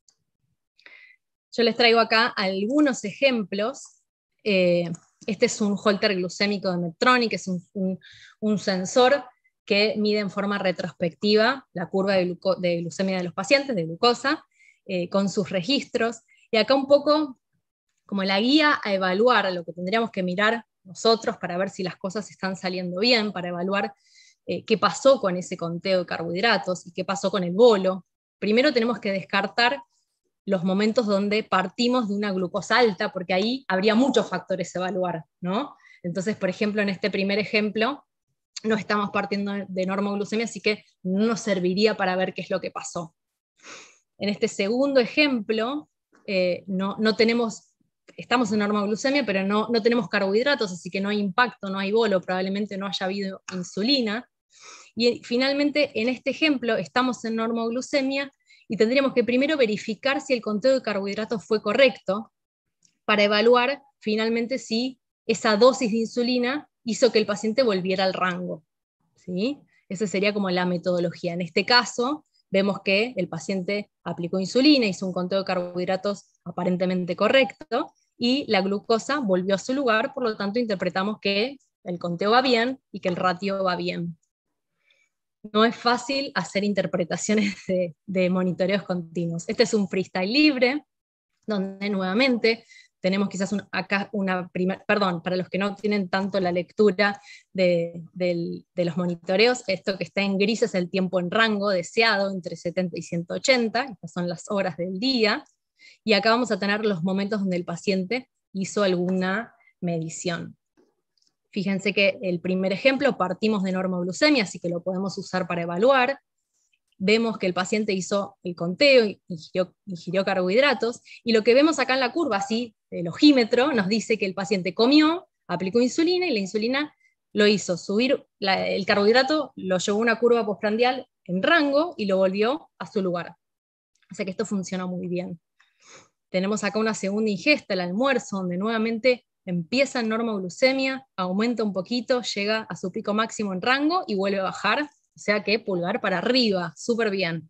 Yo les traigo acá algunos ejemplos. Eh, este es un holter glucémico de Medtronic, es un, un, un sensor que mide en forma retrospectiva la curva de, gluco de glucemia de los pacientes, de glucosa, eh, con sus registros. Y acá un poco como la guía a evaluar lo que tendríamos que mirar nosotros para ver si las cosas están saliendo bien, para evaluar eh, qué pasó con ese conteo de carbohidratos y qué pasó con el bolo. Primero tenemos que descartar los momentos donde partimos de una glucosa alta, porque ahí habría muchos factores a evaluar, ¿no? Entonces, por ejemplo, en este primer ejemplo, no estamos partiendo de normoglucemia, así que no nos serviría para ver qué es lo que pasó. En este segundo ejemplo, eh, no, no tenemos, estamos en normoglucemia, pero no, no tenemos carbohidratos, así que no hay impacto, no hay bolo, probablemente no haya habido insulina. Y finalmente, en este ejemplo, estamos en normoglucemia, y tendríamos que primero verificar si el conteo de carbohidratos fue correcto, para evaluar finalmente si esa dosis de insulina hizo que el paciente volviera al rango, ¿sí? Esa sería como la metodología. En este caso, vemos que el paciente aplicó insulina, hizo un conteo de carbohidratos aparentemente correcto, y la glucosa volvió a su lugar, por lo tanto interpretamos que el conteo va bien y que el ratio va bien. No es fácil hacer interpretaciones de, de monitoreos continuos. Este es un freestyle libre, donde nuevamente tenemos quizás un, acá una primera, perdón, para los que no tienen tanto la lectura de, de, de los monitoreos, esto que está en gris es el tiempo en rango deseado, entre setenta y ciento ochenta, estas son las horas del día, y acá vamos a tener los momentos donde el paciente hizo alguna medición. Fíjense que el primer ejemplo partimos de normoglucemia, así que lo podemos usar para evaluar. Vemos que el paciente hizo el conteo, ingirió, ingirió carbohidratos, y lo que vemos acá en la curva, así, el ojímetro, nos dice que el paciente comió, aplicó insulina, y la insulina lo hizo subir, la, el carbohidrato lo llevó a una curva postprandial en rango, y lo volvió a su lugar. O sea que esto funcionó muy bien. Tenemos acá una segunda ingesta, el almuerzo, donde nuevamente empieza en normoglucemia, aumenta un poquito, llega a su pico máximo en rango, y vuelve a bajar. O sea que pulgar para arriba, súper bien.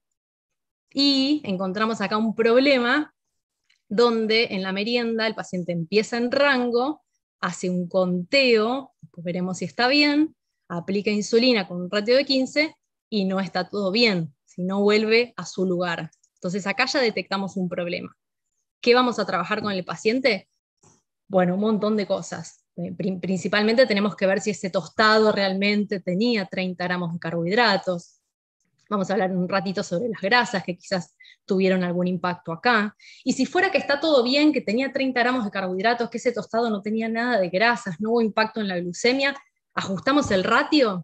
Y encontramos acá un problema donde en la merienda el paciente empieza en rango, hace un conteo, pues veremos si está bien, aplica insulina con un ratio de quince y no está todo bien, si no vuelve a su lugar. Entonces acá ya detectamos un problema. ¿Qué vamos a trabajar con el paciente? Bueno, un montón de cosas. Principalmente tenemos que ver si ese tostado realmente tenía treinta gramos de carbohidratos. Vamos a hablar un ratito sobre las grasas que quizás tuvieron algún impacto acá. Y si fuera que está todo bien, que tenía treinta gramos de carbohidratos, que ese tostado no tenía nada de grasas, no hubo impacto en la glucemia, ¿ajustamos el ratio?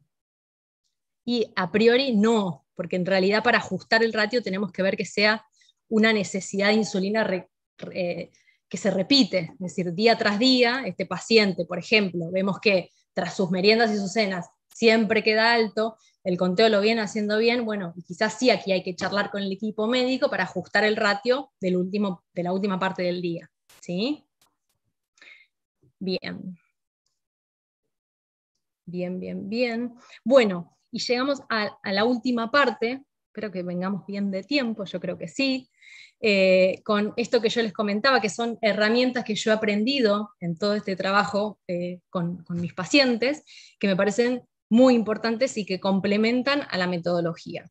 Y a priori no, porque en realidad para ajustar el ratio tenemos que ver que sea una necesidad de insulina re, re, que se repite, es decir, día tras día, este paciente, por ejemplo, vemos que tras sus meriendas y sus cenas siempre queda alto, el conteo lo viene haciendo bien, bueno, quizás sí aquí hay que charlar con el equipo médico para ajustar el ratio del último, de la última parte del día, ¿sí? Bien. Bien, bien, bien. Bueno, y llegamos a, a la última parte, espero que vengamos bien de tiempo, yo creo que sí, eh, con esto que yo les comentaba, que son herramientas que yo he aprendido en todo este trabajo eh, con, con mis pacientes, que me parecen muy importantes y que complementan a la metodología.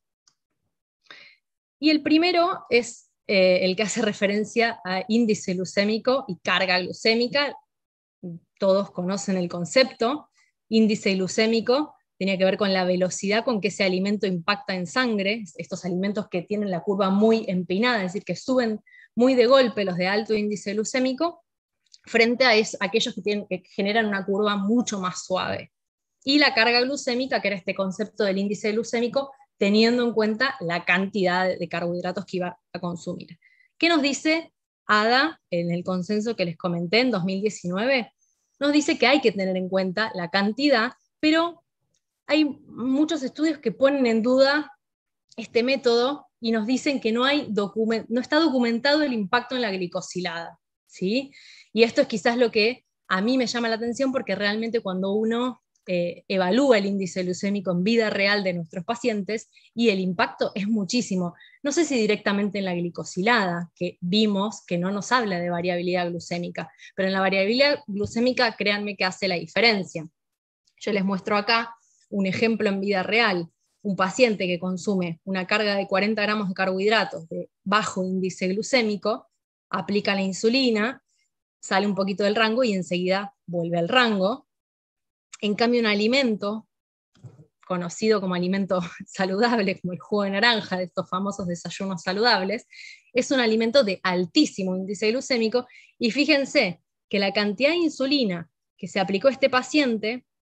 Y el primero es eh, el que hace referencia a índice glucémico y carga glucémica. Todos conocen el concepto. Índice glucémico tenía que ver con la velocidad con que ese alimento impacta en sangre, estos alimentos que tienen la curva muy empinada, es decir, que suben muy de golpe, los de alto índice glucémico, frente a es, aquellos que, tienen, que generan una curva mucho más suave. Y la carga glucémica, que era este concepto del índice glucémico, teniendo en cuenta la cantidad de carbohidratos que iba a consumir. ¿Qué nos dice A D A en el consenso que les comenté en dos mil diecinueve? Nos dice que hay que tener en cuenta la cantidad, pero hay muchos estudios que ponen en duda este método y nos dicen que no, hay document, no está documentado el impacto en la glicosilada, ¿sí? Y esto es quizás lo que a mí me llama la atención, porque realmente cuando uno eh, evalúa el índice glucémico en vida real de nuestros pacientes, y el impacto es muchísimo. No sé si directamente en la glicosilada, que vimos que no nos habla de variabilidad glucémica, pero en la variabilidad glucémica, créanme que hace la diferencia. Yo les muestro acá un ejemplo en vida real. Un paciente que consume una carga de cuarenta gramos de carbohidratos de bajo índice glucémico, aplica la insulina, sale un poquito del rango y enseguida vuelve al rango. En cambio, un alimento conocido como alimento saludable, como el jugo de naranja, de estos famosos desayunos saludables, es un alimento de altísimo índice glucémico, y fíjense que la cantidad de insulina que se aplicó a este paciente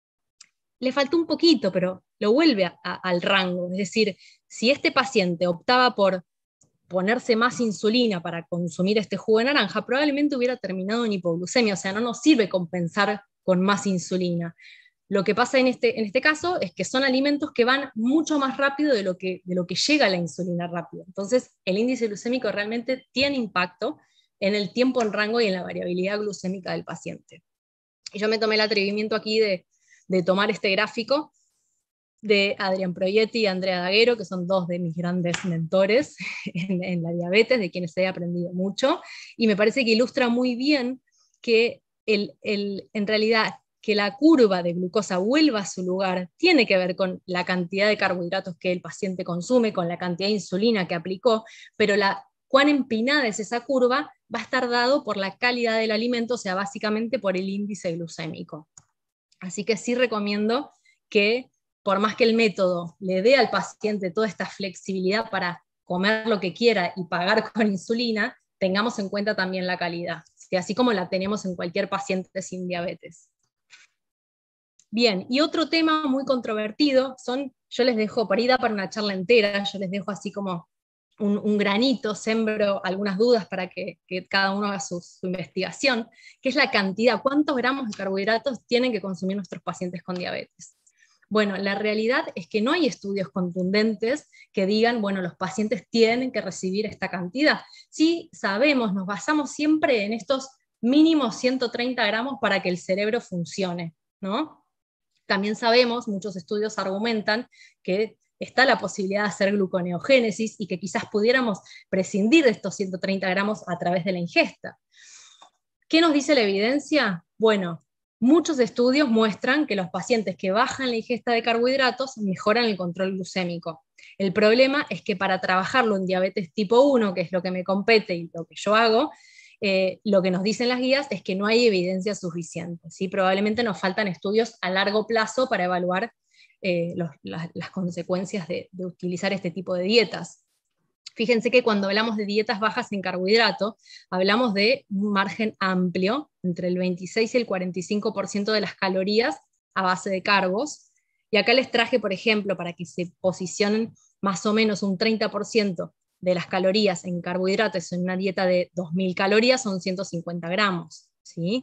le faltó un poquito, pero lo vuelve a, a, al rango. Es decir, si este paciente optaba por ponerse más insulina para consumir este jugo de naranja, probablemente hubiera terminado en hipoglucemia, o sea, no nos sirve compensar con más insulina. Lo que pasa en este, en este caso es que son alimentos que van mucho más rápido de lo que, de lo que llega la insulina rápido. Entonces, el índice glucémico realmente tiene impacto en el tiempo en rango y en la variabilidad glucémica del paciente. Y yo me tomé el atrevimiento aquí de, de tomar este gráfico de Adrián Proietti y Andrea Daguero, que son dos de mis grandes mentores en, en la diabetes, de quienes he aprendido mucho, y me parece que ilustra muy bien que el, el, en realidad que la curva de glucosa vuelva a su lugar tiene que ver con la cantidad de carbohidratos que el paciente consume, con la cantidad de insulina que aplicó, pero la, cuán empinada es esa curva va a estar dado por la calidad del alimento, o sea, básicamente por el índice glucémico. Así que sí recomiendo que, por más que el método le dé al paciente toda esta flexibilidad para comer lo que quiera y pagar con insulina, tengamos en cuenta también la calidad, ¿sí? Así como la tenemos en cualquier paciente sin diabetes. Bien, y otro tema muy controvertido son, yo les dejo, para ir a para una charla entera, yo les dejo así como un, un granito, sembro algunas dudas para que, que cada uno haga su, su investigación, que es la cantidad, cuántos gramos de carbohidratos tienen que consumir nuestros pacientes con diabetes. Bueno, la realidad es que no hay estudios contundentes que digan, bueno, los pacientes tienen que recibir esta cantidad. Sí sabemos, nos basamos siempre en estos mínimos ciento treinta gramos para que el cerebro funcione, ¿no? También sabemos, muchos estudios argumentan que está la posibilidad de hacer gluconeogénesis y que quizás pudiéramos prescindir de estos ciento treinta gramos a través de la ingesta. ¿Qué nos dice la evidencia? Bueno, muchos estudios muestran que los pacientes que bajan la ingesta de carbohidratos mejoran el control glucémico. El problema es que para trabajarlo en diabetes tipo uno, que es lo que me compete y lo que yo hago, Eh, lo que nos dicen las guías es que no hay evidencia suficiente, ¿sí? Probablemente nos faltan estudios a largo plazo para evaluar eh, los, las, las consecuencias de, de utilizar este tipo de dietas. Fíjense que cuando hablamos de dietas bajas en carbohidrato, hablamos de un margen amplio, entre el veintiséis y el cuarenta y cinco por ciento de las calorías a base de carbos, y acá les traje, por ejemplo, para que se posicionen más o menos un treinta por ciento de las calorías en carbohidratos en una dieta de dos mil calorías son ciento cincuenta gramos, ¿sí?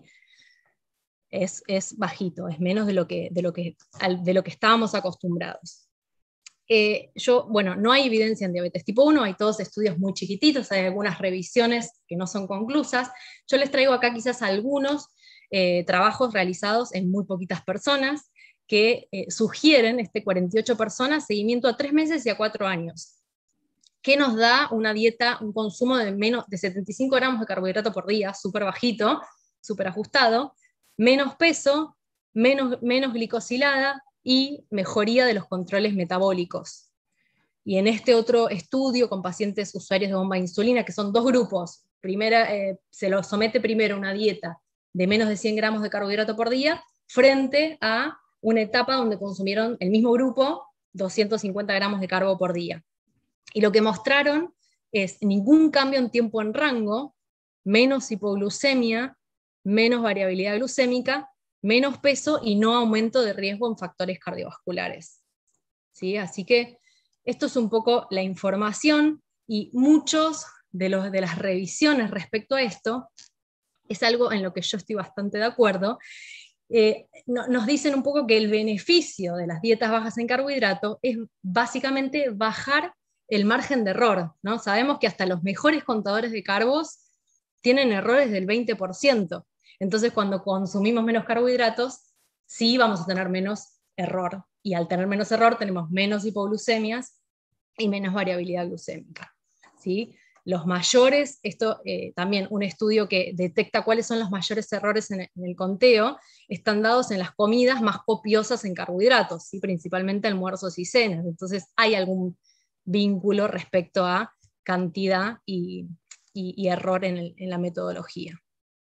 Es, es bajito, es menos de lo que, de lo que, de lo que estábamos acostumbrados. Eh, yo, bueno, no hay evidencia en diabetes tipo uno, hay todos estudios muy chiquititos, hay algunas revisiones que no son conclusas. Yo les traigo acá quizás algunos eh, trabajos realizados en muy poquitas personas que eh, sugieren, este cuarenta y ocho personas, seguimiento a tres meses y a cuatro años. ¿Qué nos da una dieta, un consumo de menos de setenta y cinco gramos de carbohidrato por día, súper bajito, súper ajustado, menos peso, menos, menos glicosilada y mejoría de los controles metabólicos? Y en este otro estudio con pacientes usuarios de bomba de insulina, que son dos grupos, primera, eh, se los somete primero a una dieta de menos de cien gramos de carbohidrato por día, frente a una etapa donde consumieron el mismo grupo doscientos cincuenta gramos de carbo por día. Y lo que mostraron es ningún cambio en tiempo en rango, menos hipoglucemia, menos variabilidad glucémica, menos peso y no aumento de riesgo en factores cardiovasculares. ¿Sí? Así que esto es un poco la información, y muchos de, los, de las revisiones respecto a esto es algo en lo que yo estoy bastante de acuerdo. Eh, no, nos dicen un poco que el beneficio de las dietas bajas en carbohidratos es básicamente bajar el margen de error, ¿no? Sabemos que hasta los mejores contadores de carbos tienen errores del veinte por ciento. Entonces, cuando consumimos menos carbohidratos, sí vamos a tener menos error. Y al tener menos error, tenemos menos hipoglucemias y menos variabilidad glucémica. ¿Sí? Los mayores, esto eh, también un estudio que detecta cuáles son los mayores errores en el, en el conteo, están dados en las comidas más copiosas en carbohidratos, ¿sí? Principalmente almuerzos y cenas. Entonces hay algún vínculo respecto a cantidad y, y, y error en, el, en la metodología.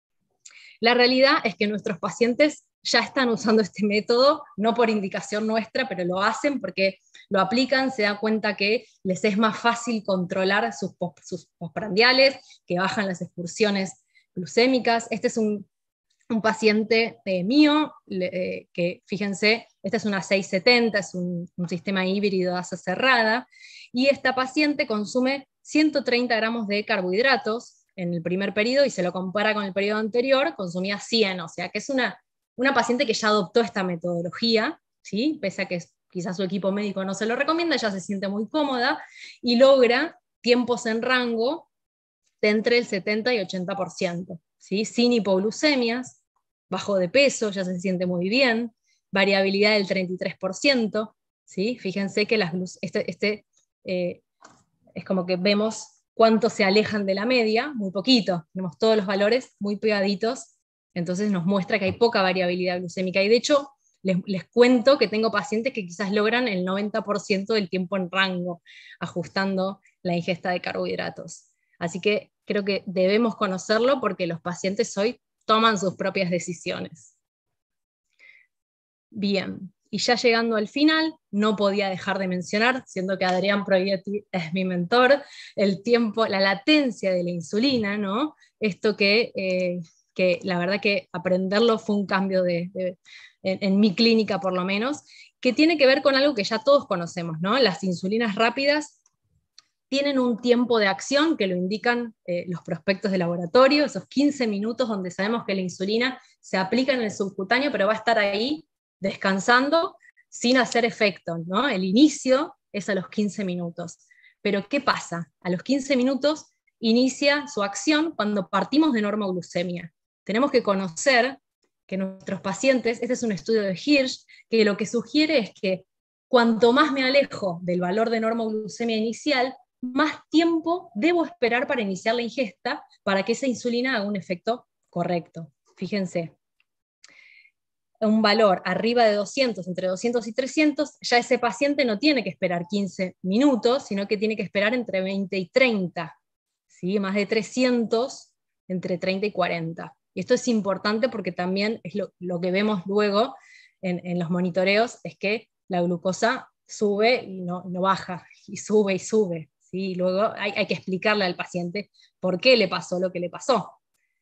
La realidad es que nuestros pacientes ya están usando este método, no por indicación nuestra, pero lo hacen porque lo aplican, se dan cuenta que les es más fácil controlar sus, post, sus postprandiales, que bajan las excursiones glucémicas. Este es un, un paciente eh, mío, eh, que fíjense, esta es una seiscientos setenta, es un, un sistema híbrido de asa cerrada, y esta paciente consume ciento treinta gramos de carbohidratos en el primer periodo, y se lo compara con el periodo anterior, consumía cien, o sea que es una, una paciente que ya adoptó esta metodología, ¿sí? Pese a que quizás su equipo médico no se lo recomienda, ella se siente muy cómoda, y logra tiempos en rango de entre el setenta y ochenta por ciento, ¿sí? Sin hipoglucemias, bajo de peso, ya se siente muy bien, variabilidad del treinta y tres por ciento, ¿sí? Fíjense que las, este, este eh, es como que vemos cuánto se alejan de la media, muy poquito, tenemos todos los valores muy pegaditos, entonces nos muestra que hay poca variabilidad glucémica, y de hecho les, les cuento que tengo pacientes que quizás logran el noventa por ciento del tiempo en rango, ajustando la ingesta de carbohidratos. Así que creo que debemos conocerlo porque los pacientes hoy toman sus propias decisiones. Bien, y ya llegando al final, no podía dejar de mencionar, siendo que Adrián Proietti es mi mentor, el tiempo, la latencia de la insulina, ¿no? Esto que, eh, que la verdad que aprenderlo fue un cambio de, de, en, en mi clínica por lo menos, que tiene que ver con algo que ya todos conocemos, ¿no? Las insulinas rápidas tienen un tiempo de acción que lo indican eh, los prospectos de laboratorio, esos quince minutos donde sabemos que la insulina se aplica en el subcutáneo, pero va a estar ahí descansando sin hacer efecto, ¿no? El inicio es a los quince minutos. Pero ¿qué pasa? A los quince minutos inicia su acción cuando partimos de normoglucemia. Tenemos que conocer que nuestros pacientes, este es un estudio de Hirsch, que lo que sugiere es que cuanto más me alejo del valor de normoglucemia inicial, más tiempo debo esperar para iniciar la ingesta para que esa insulina haga un efecto correcto. Fíjense, un valor arriba de doscientos, entre doscientos y trescientos, ya ese paciente no tiene que esperar quince minutos, sino que tiene que esperar entre veinte y treinta, ¿sí? Más de trescientos, entre treinta y cuarenta. Y esto es importante porque también es lo, lo que vemos luego en, en los monitoreos, es que la glucosa sube y no, no baja, y sube y sube, ¿sí? Y luego hay, hay que explicarle al paciente por qué le pasó lo que le pasó.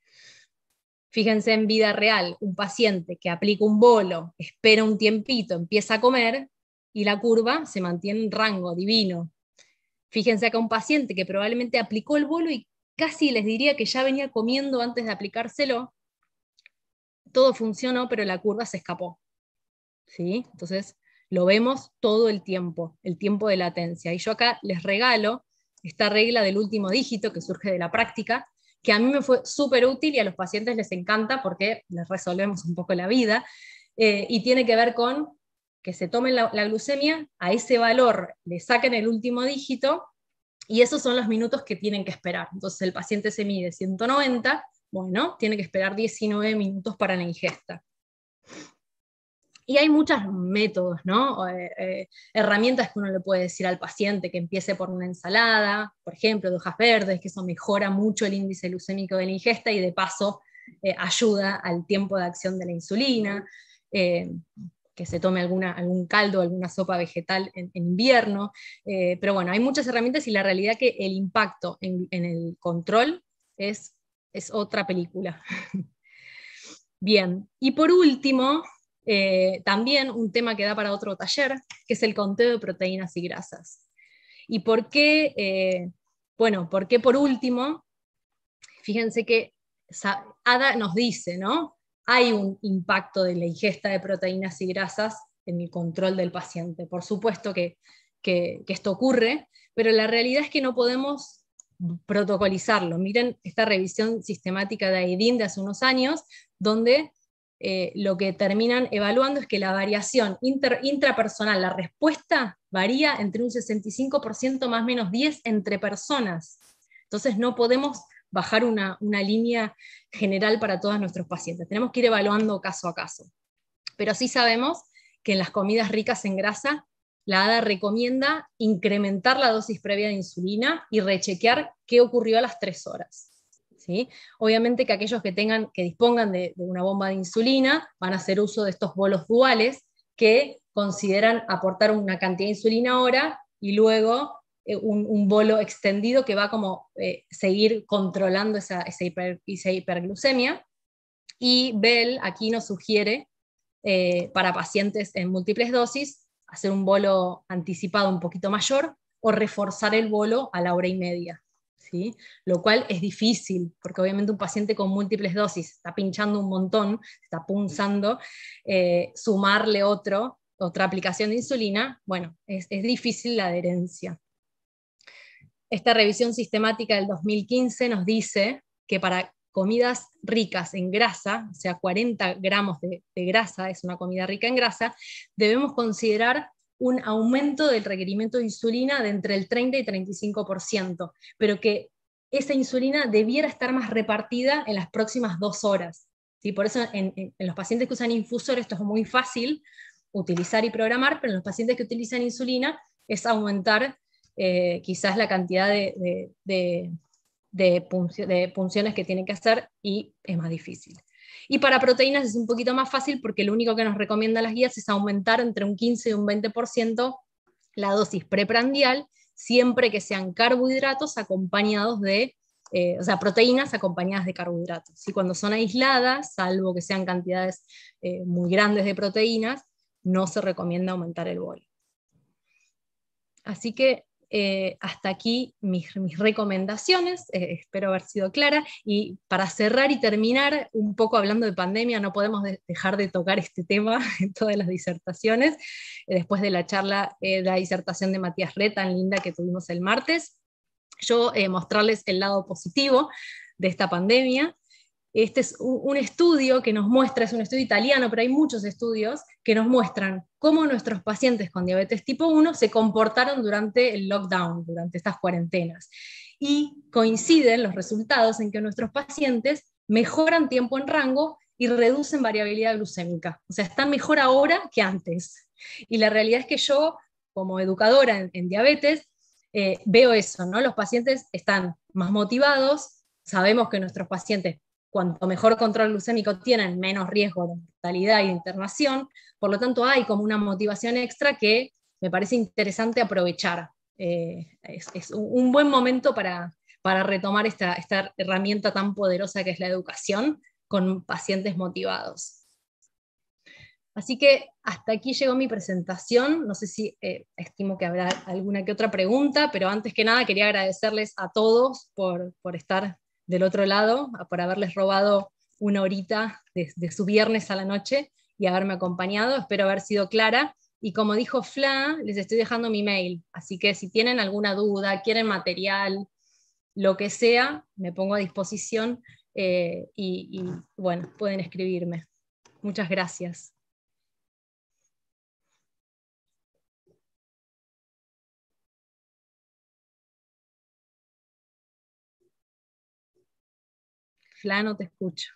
Fíjense en vida real, un paciente que aplica un bolo, espera un tiempito, empieza a comer, y la curva se mantiene en rango divino. Fíjense acá un paciente que probablemente aplicó el bolo y casi les diría que ya venía comiendo antes de aplicárselo, todo funcionó, pero la curva se escapó, ¿sí? Entonces lo vemos todo el tiempo, el tiempo de latencia. Y yo acá les regalo esta regla del último dígito que surge de la práctica, que a mí me fue súper útil y a los pacientes les encanta porque les resolvemos un poco la vida, eh, y tiene que ver con que se tomen la, la glucemia, a ese valor le saquen el último dígito, y esos son los minutos que tienen que esperar. Entonces el paciente se mide ciento noventa, bueno, tiene que esperar diecinueve minutos para la ingesta. Y hay muchos métodos, ¿no? Eh, eh, herramientas que uno le puede decir al paciente, que empiece por una ensalada, por ejemplo, de hojas verdes, que eso mejora mucho el índice glucémico de la ingesta y de paso eh, ayuda al tiempo de acción de la insulina. Eh, que se tome alguna, algún caldo, alguna sopa vegetal en, en invierno, eh, pero bueno, hay muchas herramientas y la realidad que el impacto en, en el control es, es otra película. Bien, y por último, eh, también un tema que da para otro taller, que es el conteo de proteínas y grasas. ¿Y por qué? Eh, bueno, ¿por qué por último? Fíjense que Ada nos dice, ¿no? Hay un impacto de la ingesta de proteínas y grasas en el control del paciente. Por supuesto que, que, que esto ocurre, pero la realidad es que no podemos protocolizarlo. Miren esta revisión sistemática de AIDIN de hace unos años, donde eh, lo que terminan evaluando es que la variación inter, intrapersonal, la respuesta varía entre un sesenta y cinco por ciento más o menos diez entre personas. Entonces no podemos bajar una, una línea general para todos nuestros pacientes. Tenemos que ir evaluando caso a caso. Pero sí sabemos que en las comidas ricas en grasa, la ADA recomienda incrementar la dosis previa de insulina y rechequear qué ocurrió a las tres horas. ¿Sí? Obviamente que aquellos que, tengan, que dispongan de, de una bomba de insulina van a hacer uso de estos bolos duales que consideran aportar una cantidad de insulina hora y luego Un, un bolo extendido que va como eh, seguir controlando esa, esa, hiper, esa hiperglucemia. Y Bell aquí nos sugiere, eh, para pacientes en múltiples dosis, hacer un bolo anticipado un poquito mayor o reforzar el bolo a la hora y media. ¿Sí? Lo cual es difícil, porque obviamente un paciente con múltiples dosis está pinchando un montón, está punzando, eh, sumarle otro, otra aplicación de insulina, bueno, es, es difícil la adherencia. Esta revisión sistemática del dos mil quince nos dice que para comidas ricas en grasa, o sea, cuarenta gramos de, de grasa, es una comida rica en grasa, debemos considerar un aumento del requerimiento de insulina de entre el treinta y treinta y cinco por ciento, pero que esa insulina debiera estar más repartida en las próximas dos horas. ¿Sí? Por eso en, en, en los pacientes que usan infusor esto es muy fácil utilizar y programar, pero en los pacientes que utilizan insulina es aumentar Eh, quizás la cantidad de, de, de, de, puncio, de punciones que tienen que hacer y es más difícil. Y para proteínas es un poquito más fácil porque lo único que nos recomiendan las guías es aumentar entre un quince y un veinte por ciento la dosis preprandial, siempre que sean carbohidratos acompañados de, eh, o sea, proteínas acompañadas de carbohidratos. Y cuando son aisladas, salvo que sean cantidades eh, muy grandes de proteínas, no se recomienda aumentar el bolo. Así que Eh, hasta aquí mis, mis recomendaciones, eh, espero haber sido clara, y para cerrar y terminar, un poco hablando de pandemia, no podemos de, dejar de tocar este tema en todas las disertaciones, eh, después de la charla, eh, la disertación de Matías Re, tan linda que tuvimos el martes, yo eh, mostrarles el lado positivo de esta pandemia. Este es un, un estudio que nos muestra, es un estudio italiano, pero hay muchos estudios que nos muestran cómo nuestros pacientes con diabetes tipo uno se comportaron durante el lockdown, durante estas cuarentenas. Y coinciden los resultados en que nuestros pacientes mejoran tiempo en rango y reducen variabilidad glucémica. O sea, están mejor ahora que antes. Y la realidad es que yo, como educadora en, en diabetes, eh, veo eso, ¿no? Los pacientes están más motivados, sabemos que nuestros pacientes, cuanto mejor control glucémico tienen, menos riesgo de mortalidad y de internación, por lo tanto hay como una motivación extra que me parece interesante aprovechar. Eh, es, es un buen momento para, para retomar esta, esta herramienta tan poderosa que es la educación con pacientes motivados. Así que hasta aquí llegó mi presentación, no sé si eh, estimo que habrá alguna que otra pregunta, pero antes que nada quería agradecerles a todos por, por estar del otro lado, por haberles robado una horita de, de su viernes a la noche y haberme acompañado. Espero haber sido clara. Y como dijo Fla, les estoy dejando mi mail. Así que si tienen alguna duda, quieren material, lo que sea, me pongo a disposición eh, y, y bueno, pueden escribirme. Muchas gracias. Fla, no te escucho.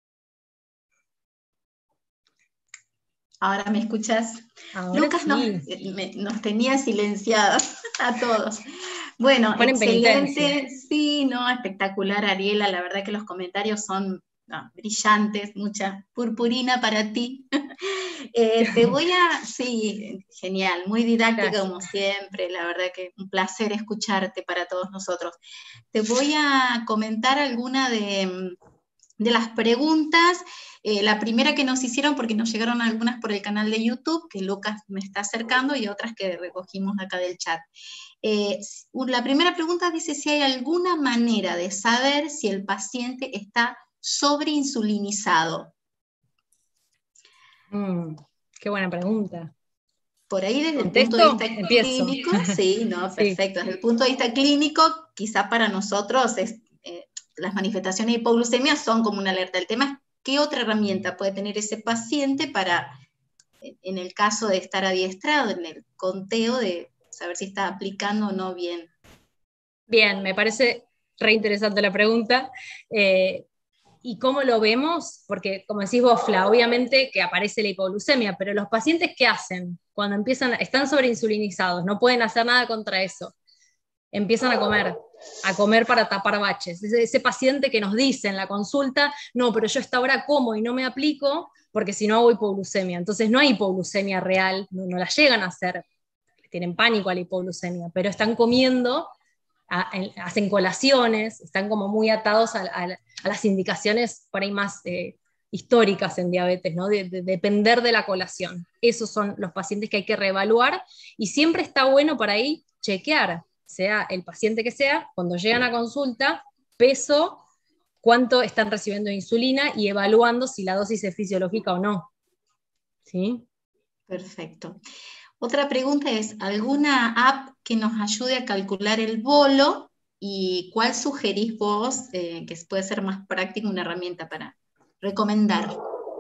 Ahora me escuchas. Ahora Lucas sí. nos, me, nos tenía silenciados a todos. Bueno, Ponen excelente, penitencia. sí, no, espectacular, Ariela, la verdad que los comentarios son no, brillantes, mucha purpurina para ti. Eh, te voy a, sí, genial, muy didáctica Gracias. como siempre, la verdad que un placer escucharte para todos nosotros. Te voy a comentar alguna de, de las preguntas. Eh, la primera que nos hicieron, porque nos llegaron algunas por el canal de YouTube, que Lucas me está acercando, y otras que recogimos acá del chat. Eh, la primera pregunta dice si hay alguna manera de saber si el paciente está sobreinsulinizado. Mm, qué buena pregunta. Por ahí desde el punto de ¿Contesto? vista Empiezo. clínico, sí, no, Sí. perfecto. Desde el punto de vista clínico, quizá para nosotros es, eh, las manifestaciones de hipoglucemia son como una alerta. El tema es qué otra herramienta puede tener ese paciente para, en el caso de estar adiestrado, en el conteo, de saber si está aplicando o no bien. Bien, me parece re interesante la pregunta. Eh, ¿Y cómo lo vemos? Porque, como decís vos, Fla, obviamente que aparece la hipoglucemia, pero los pacientes, ¿qué hacen? Cuando empiezan, están sobreinsulinizados, no pueden hacer nada contra eso. Empiezan a comer, a comer para tapar baches. Ese, ese paciente que nos dice en la consulta, no, pero yo esta hora como y no me aplico, porque si no hago hipoglucemia. Entonces no hay hipoglucemia real, no, no la llegan a hacer, tienen pánico a la hipoglucemia, pero están comiendo, a, a, hacen colaciones, están como muy atados a, a, a las indicaciones por ahí más eh, históricas en diabetes, ¿no? De, de, depender de la colación. Esos son los pacientes que hay que reevaluar, y siempre está bueno por ahí chequear, sea el paciente que sea, cuando llegan a consulta, peso, cuánto están recibiendo de insulina y evaluando si la dosis es fisiológica o no. ¿Sí? Perfecto. Otra pregunta es, ¿alguna app que nos ayude a calcular el bolo? ¿Y cuál sugerís vos eh, que puede ser más práctica, una herramienta para recomendar?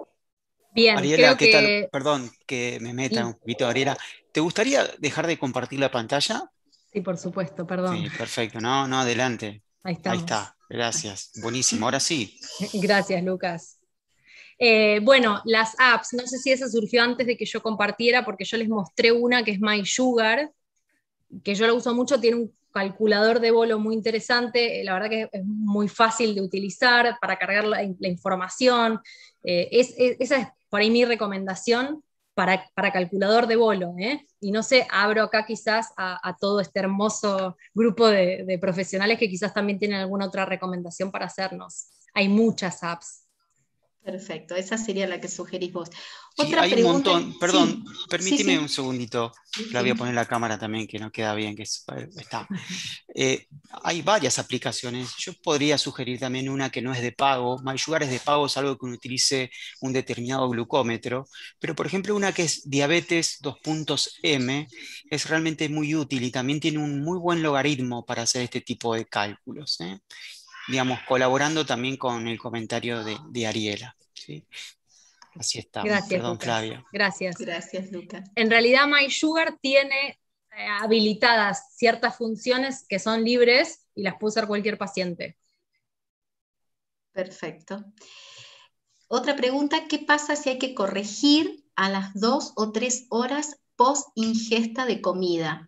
Bien, Ariela, creo ¿qué tal? que Perdón que me meta sí, un poquito, Ariela. ¿Te gustaría dejar de compartir la pantalla? sí, por supuesto, perdón. Sí, perfecto. No, no, adelante. Ahí Ahí estamos. está. Gracias. Buenísimo. Ahora sí. Gracias, Lucas. Eh, bueno, las apps, no sé si esa surgió antes de que yo compartiera, porque yo les mostré una que es MySugar, que yo la uso mucho, tiene un calculador de bolo muy interesante, la verdad que es muy fácil de utilizar para cargar la, la información. Eh, es, es, esa es por ahí mi recomendación para, para calculador de bolo. ¿eh? Y no sé, abro acá quizás a, a todo este hermoso grupo de, de profesionales que quizás también tienen alguna otra recomendación para hacernos. Hay muchas apps. Perfecto, esa sería la que sugerís vos. Sí, Otra hay un pregunta, montón. Perdón, sí, sí, permíteme un sí, segundito. sí, La voy a sí. poner la cámara también, que no queda bien, que es- está. Eh, hay varias aplicaciones. Yo podría sugerir también una que no es de pago. MySugar es de pago, es algo que uno utilice un determinado glucómetro. Pero, por ejemplo, una que es Diabetes dos puntos eme es realmente muy útil y también tiene un muy buen logaritmo para hacer este tipo de cálculos, ¿eh? Digamos, colaborando también con el comentario de, de Ariela, ¿sí? Así estamos. Gracias, Perdón, Lucas. Flavia. Gracias. Gracias, Lucas. En realidad MySugar tiene eh, habilitadas ciertas funciones que son libres y las puede usar cualquier paciente. Perfecto. Otra pregunta, ¿qué pasa si hay que corregir a las dos o tres horas post ingesta de comida?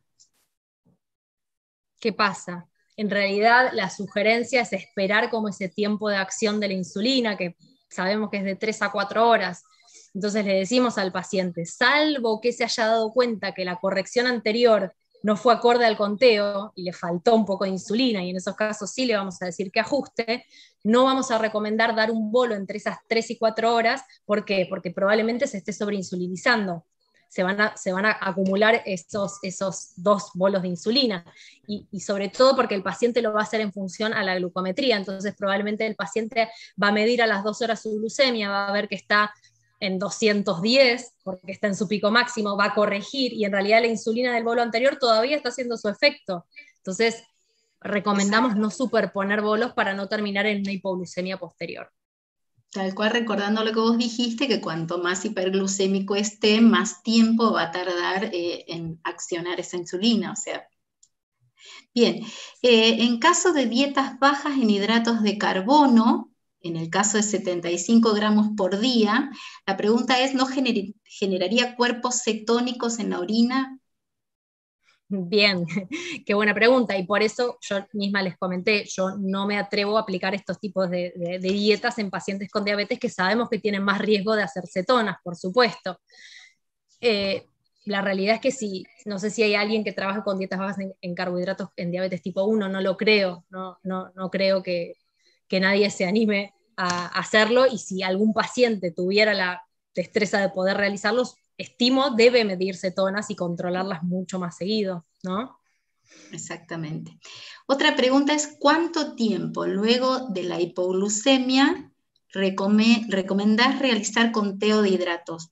¿Qué pasa? En realidad la sugerencia es esperar como ese tiempo de acción de la insulina, que sabemos que es de tres a cuatro horas. Entonces le decimos al paciente, salvo que se haya dado cuenta que la corrección anterior no fue acorde al conteo y le faltó un poco de insulina, y en esos casos sí le vamos a decir que ajuste, no vamos a recomendar dar un bolo entre esas tres y cuatro horas. ¿Por qué? Porque probablemente se esté sobreinsulinizando. Se van a, se van a acumular esos, esos dos bolos de insulina. Y, y sobre todo porque el paciente lo va a hacer en función a la glucometría. Entonces probablemente el paciente va a medir a las dos horas su glucemia, va a ver que está en doscientos diez, porque está en su pico máximo, va a corregir, y en realidad la insulina del bolo anterior todavía está haciendo su efecto. Entonces, recomendamos Exacto. no superponer bolos para no terminar en una hipoglucemia posterior. Tal cual, recordando lo que vos dijiste, que cuanto más hiperglucémico esté, más tiempo va a tardar eh, en accionar esa insulina. O sea, bien, eh, en caso de dietas bajas en hidratos de carbono, en el caso de setenta y cinco gramos por día, la pregunta es, ¿no gener- generaría cuerpos cetónicos en la orina? Bien, qué buena pregunta, y por eso yo misma les comenté, yo no me atrevo a aplicar estos tipos de, de, de dietas en pacientes con diabetes que sabemos que tienen más riesgo de hacer cetonas, por supuesto. Eh, la realidad es que sí, no sé si hay alguien que trabaje con dietas bajas en, en carbohidratos en diabetes tipo uno, no lo creo, no, no, no creo que, que nadie se anime a hacerlo, y si algún paciente tuviera la destreza de poder realizarlos, estimo debe medir cetonas y controlarlas mucho más seguido, ¿no? Exactamente. Otra pregunta es, ¿cuánto tiempo luego de la hipoglucemia recome- recomendás realizar conteo de hidratos?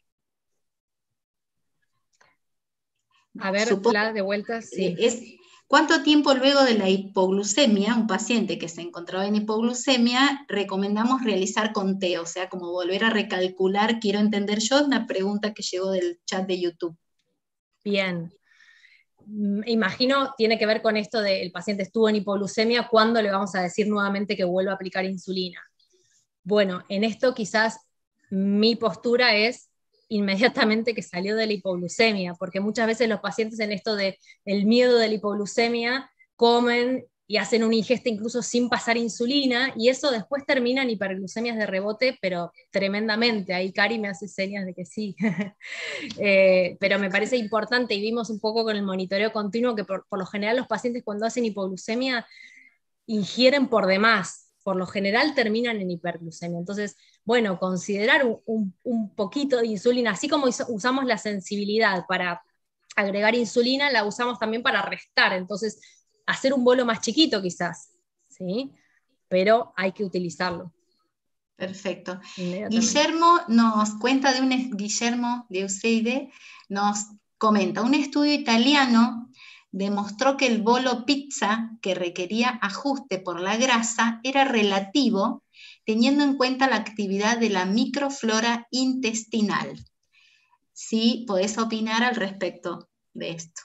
A ver, Supongo, Fla, de vuelta, sí. eh, es, ¿cuánto tiempo luego de la hipoglucemia, un paciente que se encontraba en hipoglucemia, recomendamos realizar conteo? O sea, como volver a recalcular, quiero entender yo, una pregunta que llegó del chat de YouTube. Bien. Imagino tiene que ver con esto de el paciente estuvo en hipoglucemia, ¿cuándo le vamos a decir nuevamente que vuelva a aplicar insulina? Bueno, en esto quizás mi postura es inmediatamente que salió de la hipoglucemia, porque muchas veces los pacientes en esto de el miedo de la hipoglucemia comen y hacen una ingesta incluso sin pasar insulina, y eso después termina en hiperglucemias de rebote, pero tremendamente. Ahí Cari me hace señas de que sí. eh, pero me parece importante, y vimos un poco con el monitoreo continuo, que por, por lo general los pacientes cuando hacen hipoglucemia ingieren por demás, por lo general terminan en hiperglucemia. Entonces, bueno, considerar un, un, un poquito de insulina, así como usamos la sensibilidad para agregar insulina, la usamos también para restar. Entonces, hacer un bolo más chiquito quizás, ¿sí? Pero hay que utilizarlo. Perfecto. Guillermo nos cuenta de un, Guillermo de Euseide nos comenta, un estudio italiano demostró que el bolo pizza, que requería ajuste por la grasa, era relativo, teniendo en cuenta la actividad de la microflora intestinal. ¿Sí podés opinar al respecto de esto?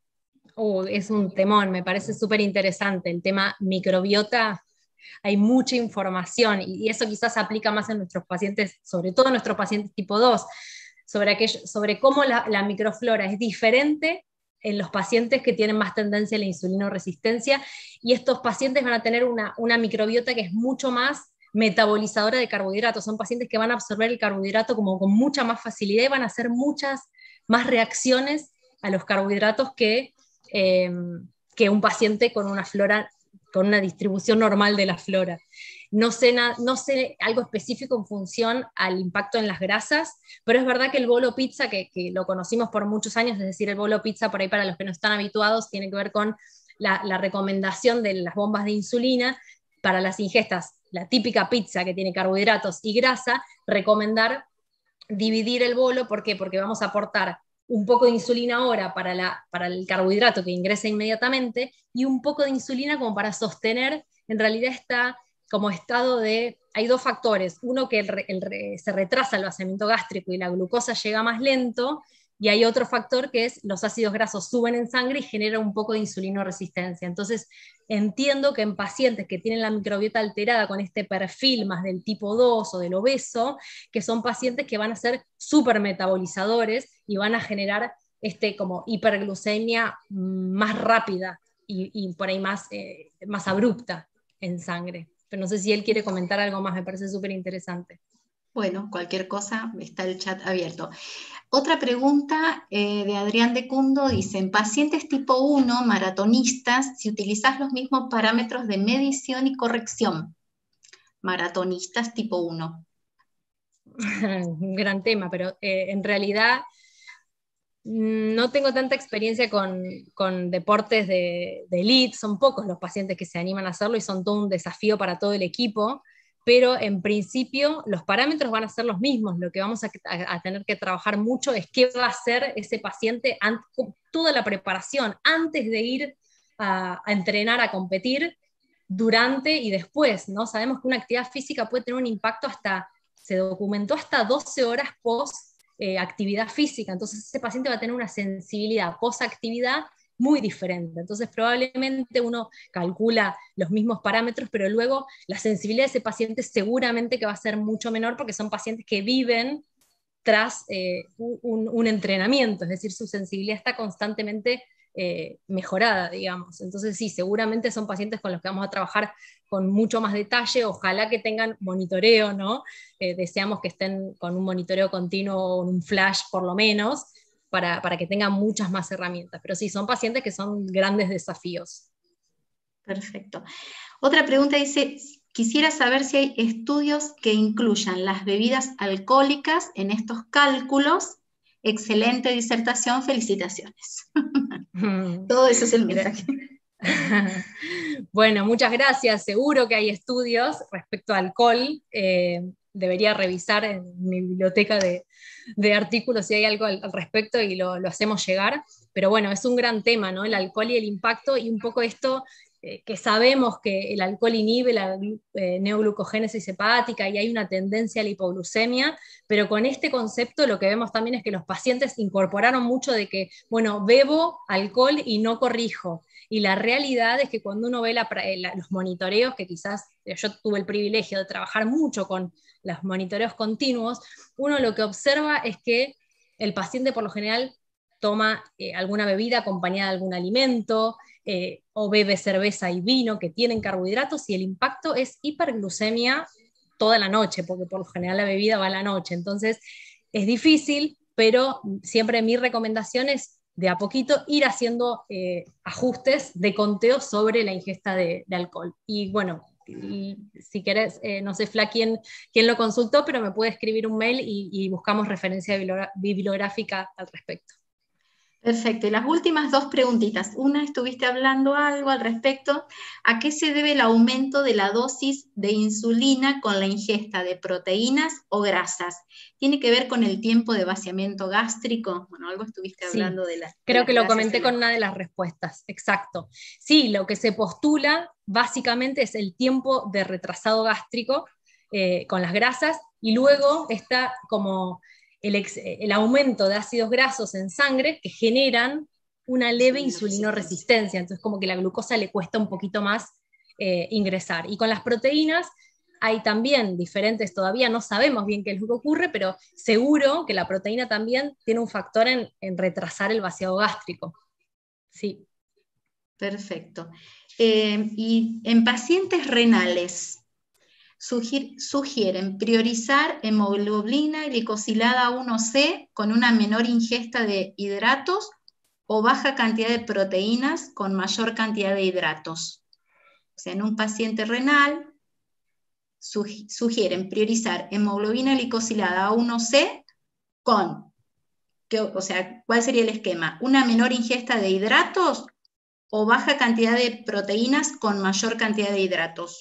Uh, es un temón, me parece súper interesante. El tema microbiota, hay mucha información, y eso quizás aplica más en nuestros pacientes, sobre todo en nuestros pacientes tipo dos, sobre, aquello, sobre cómo la, la microflora es diferente en los pacientes que tienen más tendencia a la insulinoresistencia, y estos pacientes van a tener una, una microbiota que es mucho más metabolizadora de carbohidratos. Son pacientes que van a absorber el carbohidrato como con mucha más facilidad y van a hacer muchas más reacciones a los carbohidratos que, eh, que un paciente con una flora, con una distribución normal de la flora. No sé, no sé algo específico en función al impacto en las grasas, pero es verdad que el bolo pizza, que, que lo conocimos por muchos años, es decir, el bolo pizza, por ahí para los que no están habituados, tiene que ver con la, la recomendación de las bombas de insulina para las ingestas, la típica pizza que tiene carbohidratos y grasa, recomendar dividir el bolo. ¿Por qué? Porque vamos a aportar un poco de insulina ahora para, la, para el carbohidrato que ingresa inmediatamente, y un poco de insulina como para sostener, en realidad está como estado de, hay dos factores, uno que el, el, se retrasa el vaciamiento gástrico y la glucosa llega más lento, y hay otro factor que es los ácidos grasos suben en sangre y genera un poco de insulinoresistencia. Entonces entiendo que en pacientes que tienen la microbiota alterada con este perfil más del tipo dos o del obeso, que son pacientes que van a ser súper metabolizadores y van a generar este, como hiperglucemia más rápida y, y por ahí más, eh, más abrupta en sangre. Pero no sé si él quiere comentar algo más, me parece súper interesante. Bueno, cualquier cosa, está el chat abierto. Otra pregunta eh, de Adrián de Cundo dice, en pacientes tipo uno, maratonistas, si utilizás los mismos parámetros de medición y corrección. Maratonistas tipo uno. Un gran tema, pero eh, en realidad no tengo tanta experiencia con, con deportes de, de elite, son pocos los pacientes que se animan a hacerlo y son todo un desafío para todo el equipo, pero en principio los parámetros van a ser los mismos. Lo que vamos a, a, a tener que trabajar mucho es qué va a hacer ese paciente, ante, toda la preparación, antes de ir a, a entrenar, a competir, durante y después, ¿no? Sabemos que una actividad física puede tener un impacto hasta, se documentó hasta doce horas post Eh, actividad física, entonces ese paciente va a tener una sensibilidad post-actividad muy diferente. Entonces probablemente uno calcula los mismos parámetros, pero luego la sensibilidad de ese paciente seguramente que va a ser mucho menor, porque son pacientes que viven tras eh, un, un entrenamiento, es decir, su sensibilidad está constantemente eh, mejorada, digamos. Entonces sí, seguramente son pacientes con los que vamos a trabajar con mucho más detalle, ojalá que tengan monitoreo, ¿no? Eh, deseamos que estén con un monitoreo continuo o un flash por lo menos, para, para que tengan muchas más herramientas. Pero sí, son pacientes que son grandes desafíos. Perfecto. Otra pregunta dice, quisiera saber si hay estudios que incluyan las bebidas alcohólicas en estos cálculos. Excelente disertación, felicitaciones. Todo eso es el mensaje. Bueno, muchas gracias. Seguro que hay estudios respecto al alcohol. Eh, debería revisar en mi biblioteca de, de artículos si hay algo al, al respecto y lo, lo hacemos llegar. Pero bueno, es un gran tema, ¿no? El alcohol y el impacto, y un poco esto eh, que sabemos que el alcohol inhibe la eh, neoglucogénesis hepática y hay una tendencia a la hipoglucemia, pero con este concepto lo que vemos también es que los pacientes incorporaron mucho de que, bueno, bebo alcohol y no corrijo. Y la realidad es que cuando uno ve la, la, los monitoreos, que quizás yo tuve el privilegio de trabajar mucho con los monitoreos continuos, uno lo que observa es que el paciente por lo general toma eh, alguna bebida acompañada de algún alimento, eh, o bebe cerveza y vino que tienen carbohidratos, y el impacto es hiperglucemia toda la noche, porque por lo general la bebida va a la noche. Entonces es difícil, pero siempre mi recomendación es de a poquito ir haciendo eh, ajustes de conteo sobre la ingesta de, de alcohol. Y bueno, y, si querés, eh, no sé, Fla, quién, quién lo consultó, pero me puede escribir un mail y, y buscamos referencia bibliográfica al respecto. Perfecto, y las últimas dos preguntitas. Una, estuviste hablando algo al respecto. ¿A qué se debe el aumento de la dosis de insulina con la ingesta de proteínas o grasas? ¿Tiene que ver con el tiempo de vaciamiento gástrico? Bueno, algo estuviste hablando sí, de las... Creo de que las lo comenté la... con una de las respuestas, exacto. Sí, lo que se postula básicamente es el tiempo de retrasado gástrico eh, con las grasas, y luego está como... El, ex, el aumento de ácidos grasos en sangre que generan una leve insulinoresistencia, entonces como que la glucosa le cuesta un poquito más eh, ingresar. Y con las proteínas hay también diferentes, todavía no sabemos bien qué es lo que ocurre, pero seguro que la proteína también tiene un factor en, en retrasar el vaciado gástrico. Sí. Perfecto. Eh, y en pacientes renales, sugieren priorizar hemoglobina glicosilada uno C con una menor ingesta de hidratos o baja cantidad de proteínas con mayor cantidad de hidratos. O sea, en un paciente renal sugieren priorizar hemoglobina glicosilada uno C con, que, o sea, ¿cuál sería el esquema? ¿Una menor ingesta de hidratos o baja cantidad de proteínas con mayor cantidad de hidratos?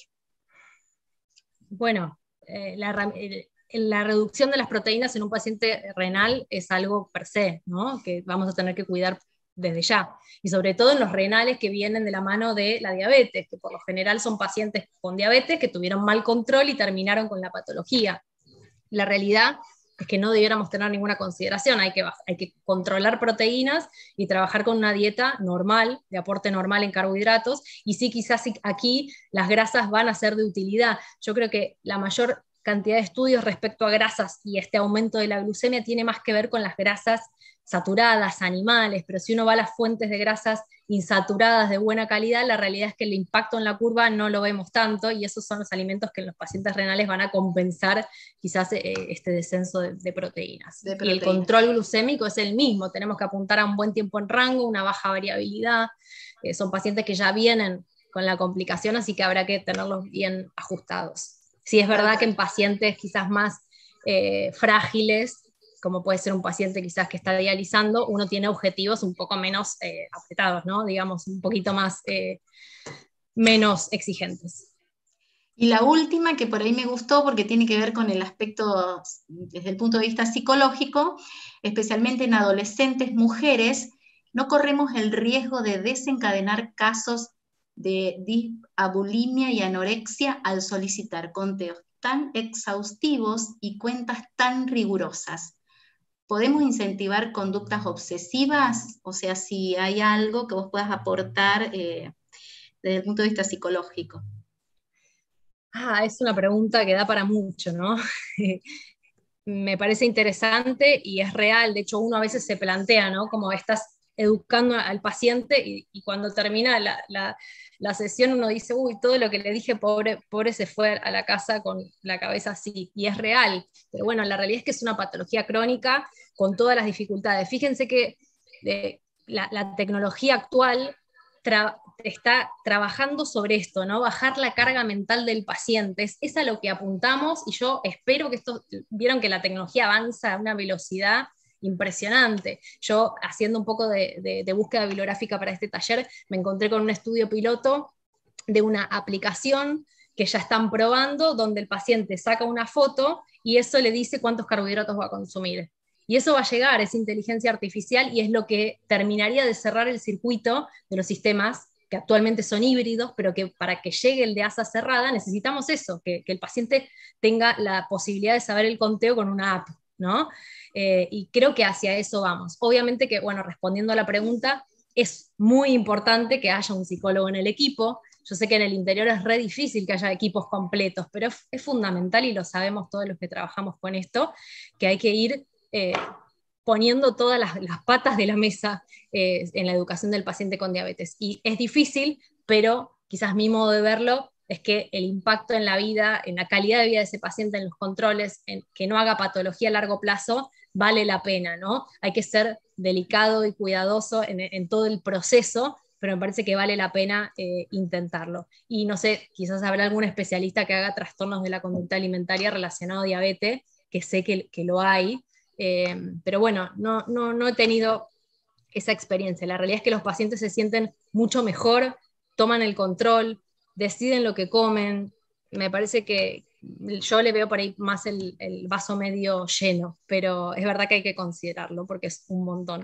Bueno, eh, la, eh, la reducción de las proteínas en un paciente renal es algo per se, ¿no? Que vamos a tener que cuidar desde ya, y sobre todo en los renales que vienen de la mano de la diabetes, que por lo general son pacientes con diabetes que tuvieron mal control y terminaron con la patología. La realidad es que no debiéramos tener ninguna consideración, hay que, hay que controlar proteínas y trabajar con una dieta normal, de aporte normal en carbohidratos, y sí, quizás aquí las grasas van a ser de utilidad. Yo creo que la mayor cantidad de estudios respecto a grasas y este aumento de la glucemia tiene más que ver con las grasas saturadas, animales, pero si uno va a las fuentes de grasas insaturadas de buena calidad, la realidad es que el impacto en la curva no lo vemos tanto, y esos son los alimentos que en los pacientes renales van a compensar quizás eh, este descenso de, de, proteínas. de proteínas. Y el control glucémico es el mismo, tenemos que apuntar a un buen tiempo en rango, una baja variabilidad, eh, son pacientes que ya vienen con la complicación, así que habrá que tenerlos bien ajustados. Sí, es verdad Perfecto. que en pacientes quizás más eh, frágiles, como puede ser un paciente quizás que está dializando, uno tiene objetivos un poco menos eh, apretados, ¿no? Digamos, un poquito más, eh, menos exigentes. Y la última, que por ahí me gustó porque tiene que ver con el aspecto desde el punto de vista psicológico, especialmente en adolescentes mujeres, no corremos el riesgo de desencadenar casos de disbulimia y anorexia al solicitar conteos tan exhaustivos y cuentas tan rigurosas. ¿Podemos incentivar conductas obsesivas? O sea, si hay algo que vos puedas aportar eh, desde el punto de vista psicológico. Ah, es una pregunta que da para mucho, ¿no? Me parece interesante y es real. De hecho, uno a veces se plantea, ¿no? Como estas educando al paciente, y, y cuando termina la, la, la sesión uno dice, uy, todo lo que le dije, pobre, pobre se fue a la casa con la cabeza así, y es real, pero bueno, la realidad es que es una patología crónica con todas las dificultades. Fíjense que eh, la, la tecnología actual tra está trabajando sobre esto, ¿no? Bajar la carga mental del paciente, es, es a lo que apuntamos, y yo espero que esto, vieron que la tecnología avanza a una velocidad impresionante. Yo, haciendo un poco de, de, de búsqueda bibliográfica para este taller, me encontré con un estudio piloto de una aplicación que ya están probando, donde el paciente saca una foto y eso le dice cuántos carbohidratos va a consumir. Y eso va a llegar, es inteligencia artificial, y es lo que terminaría de cerrar el circuito de los sistemas que actualmente son híbridos, pero que para que llegue el de asa cerrada necesitamos eso, que, que el paciente tenga la posibilidad de saber el conteo con una app, ¿no? Eh, y creo que hacia eso vamos. Obviamente que, bueno, respondiendo a la pregunta, es muy importante que haya un psicólogo en el equipo. Yo sé que en el interior es re difícil que haya equipos completos, pero es, es fundamental, y lo sabemos todos los que trabajamos con esto, que hay que ir eh, poniendo todas las, las patas de la mesa eh, en la educación del paciente con diabetes. Y es difícil, pero quizás mi modo de verlo es que el impacto en la vida, en la calidad de vida de ese paciente, en los controles, en que no haga patología a largo plazo, vale la pena, ¿no? Hay que ser delicado y cuidadoso en, en todo el proceso, pero me parece que vale la pena eh, intentarlo. Y no sé, quizás habrá algún especialista que haga trastornos de la conducta alimentaria relacionado a diabetes, que sé que, que lo hay, eh, pero bueno, no, no, no he tenido esa experiencia. La realidad es que los pacientes se sienten mucho mejor, toman el control, deciden lo que comen. Me parece que yo le veo por ahí más el, el vaso medio lleno, pero es verdad que hay que considerarlo porque es un montón.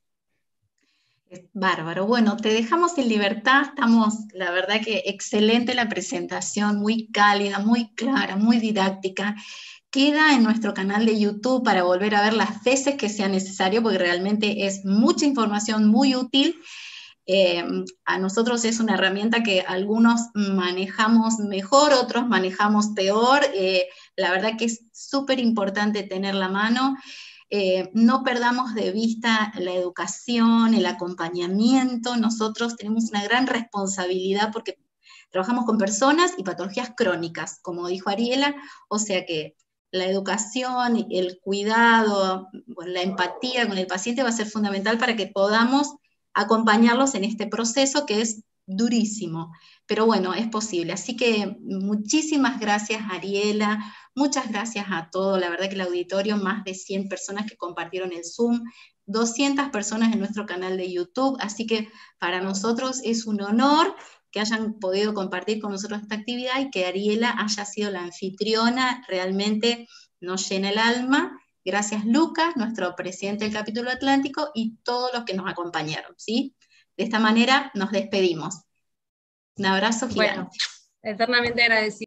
Bárbaro. Bueno, te dejamos en libertad. Estamos, la verdad que excelente la presentación, muy cálida, muy clara, muy didáctica. Queda en nuestro canal de YouTube para volver a ver las veces que sea necesario, porque realmente es mucha información muy útil. Eh, a nosotros es una herramienta que algunos manejamos mejor, otros manejamos peor. Eh, la verdad que es súper importante tenerla a mano. Eh, no perdamos de vista la educación, el acompañamiento. Nosotros tenemos una gran responsabilidad porque trabajamos con personas y patologías crónicas, como dijo Ariela, o sea que la educación, el cuidado, la empatía con el paciente va a ser fundamental para que podamos acompañarlos en este proceso que es durísimo, pero bueno, es posible. Así que muchísimas gracias, Ariela, muchas gracias a todos. La verdad que el auditorio, más de cien personas que compartieron el Zoom, doscientas personas en nuestro canal de YouTube, así que para nosotros es un honor que hayan podido compartir con nosotros esta actividad y que Ariela haya sido la anfitriona. Realmente nos llena el alma. Gracias, Lucas, nuestro presidente del capítulo Atlántico, y todos los que nos acompañaron, ¿sí? De esta manera nos despedimos. Un abrazo gigante. Bueno, eternamente agradecido.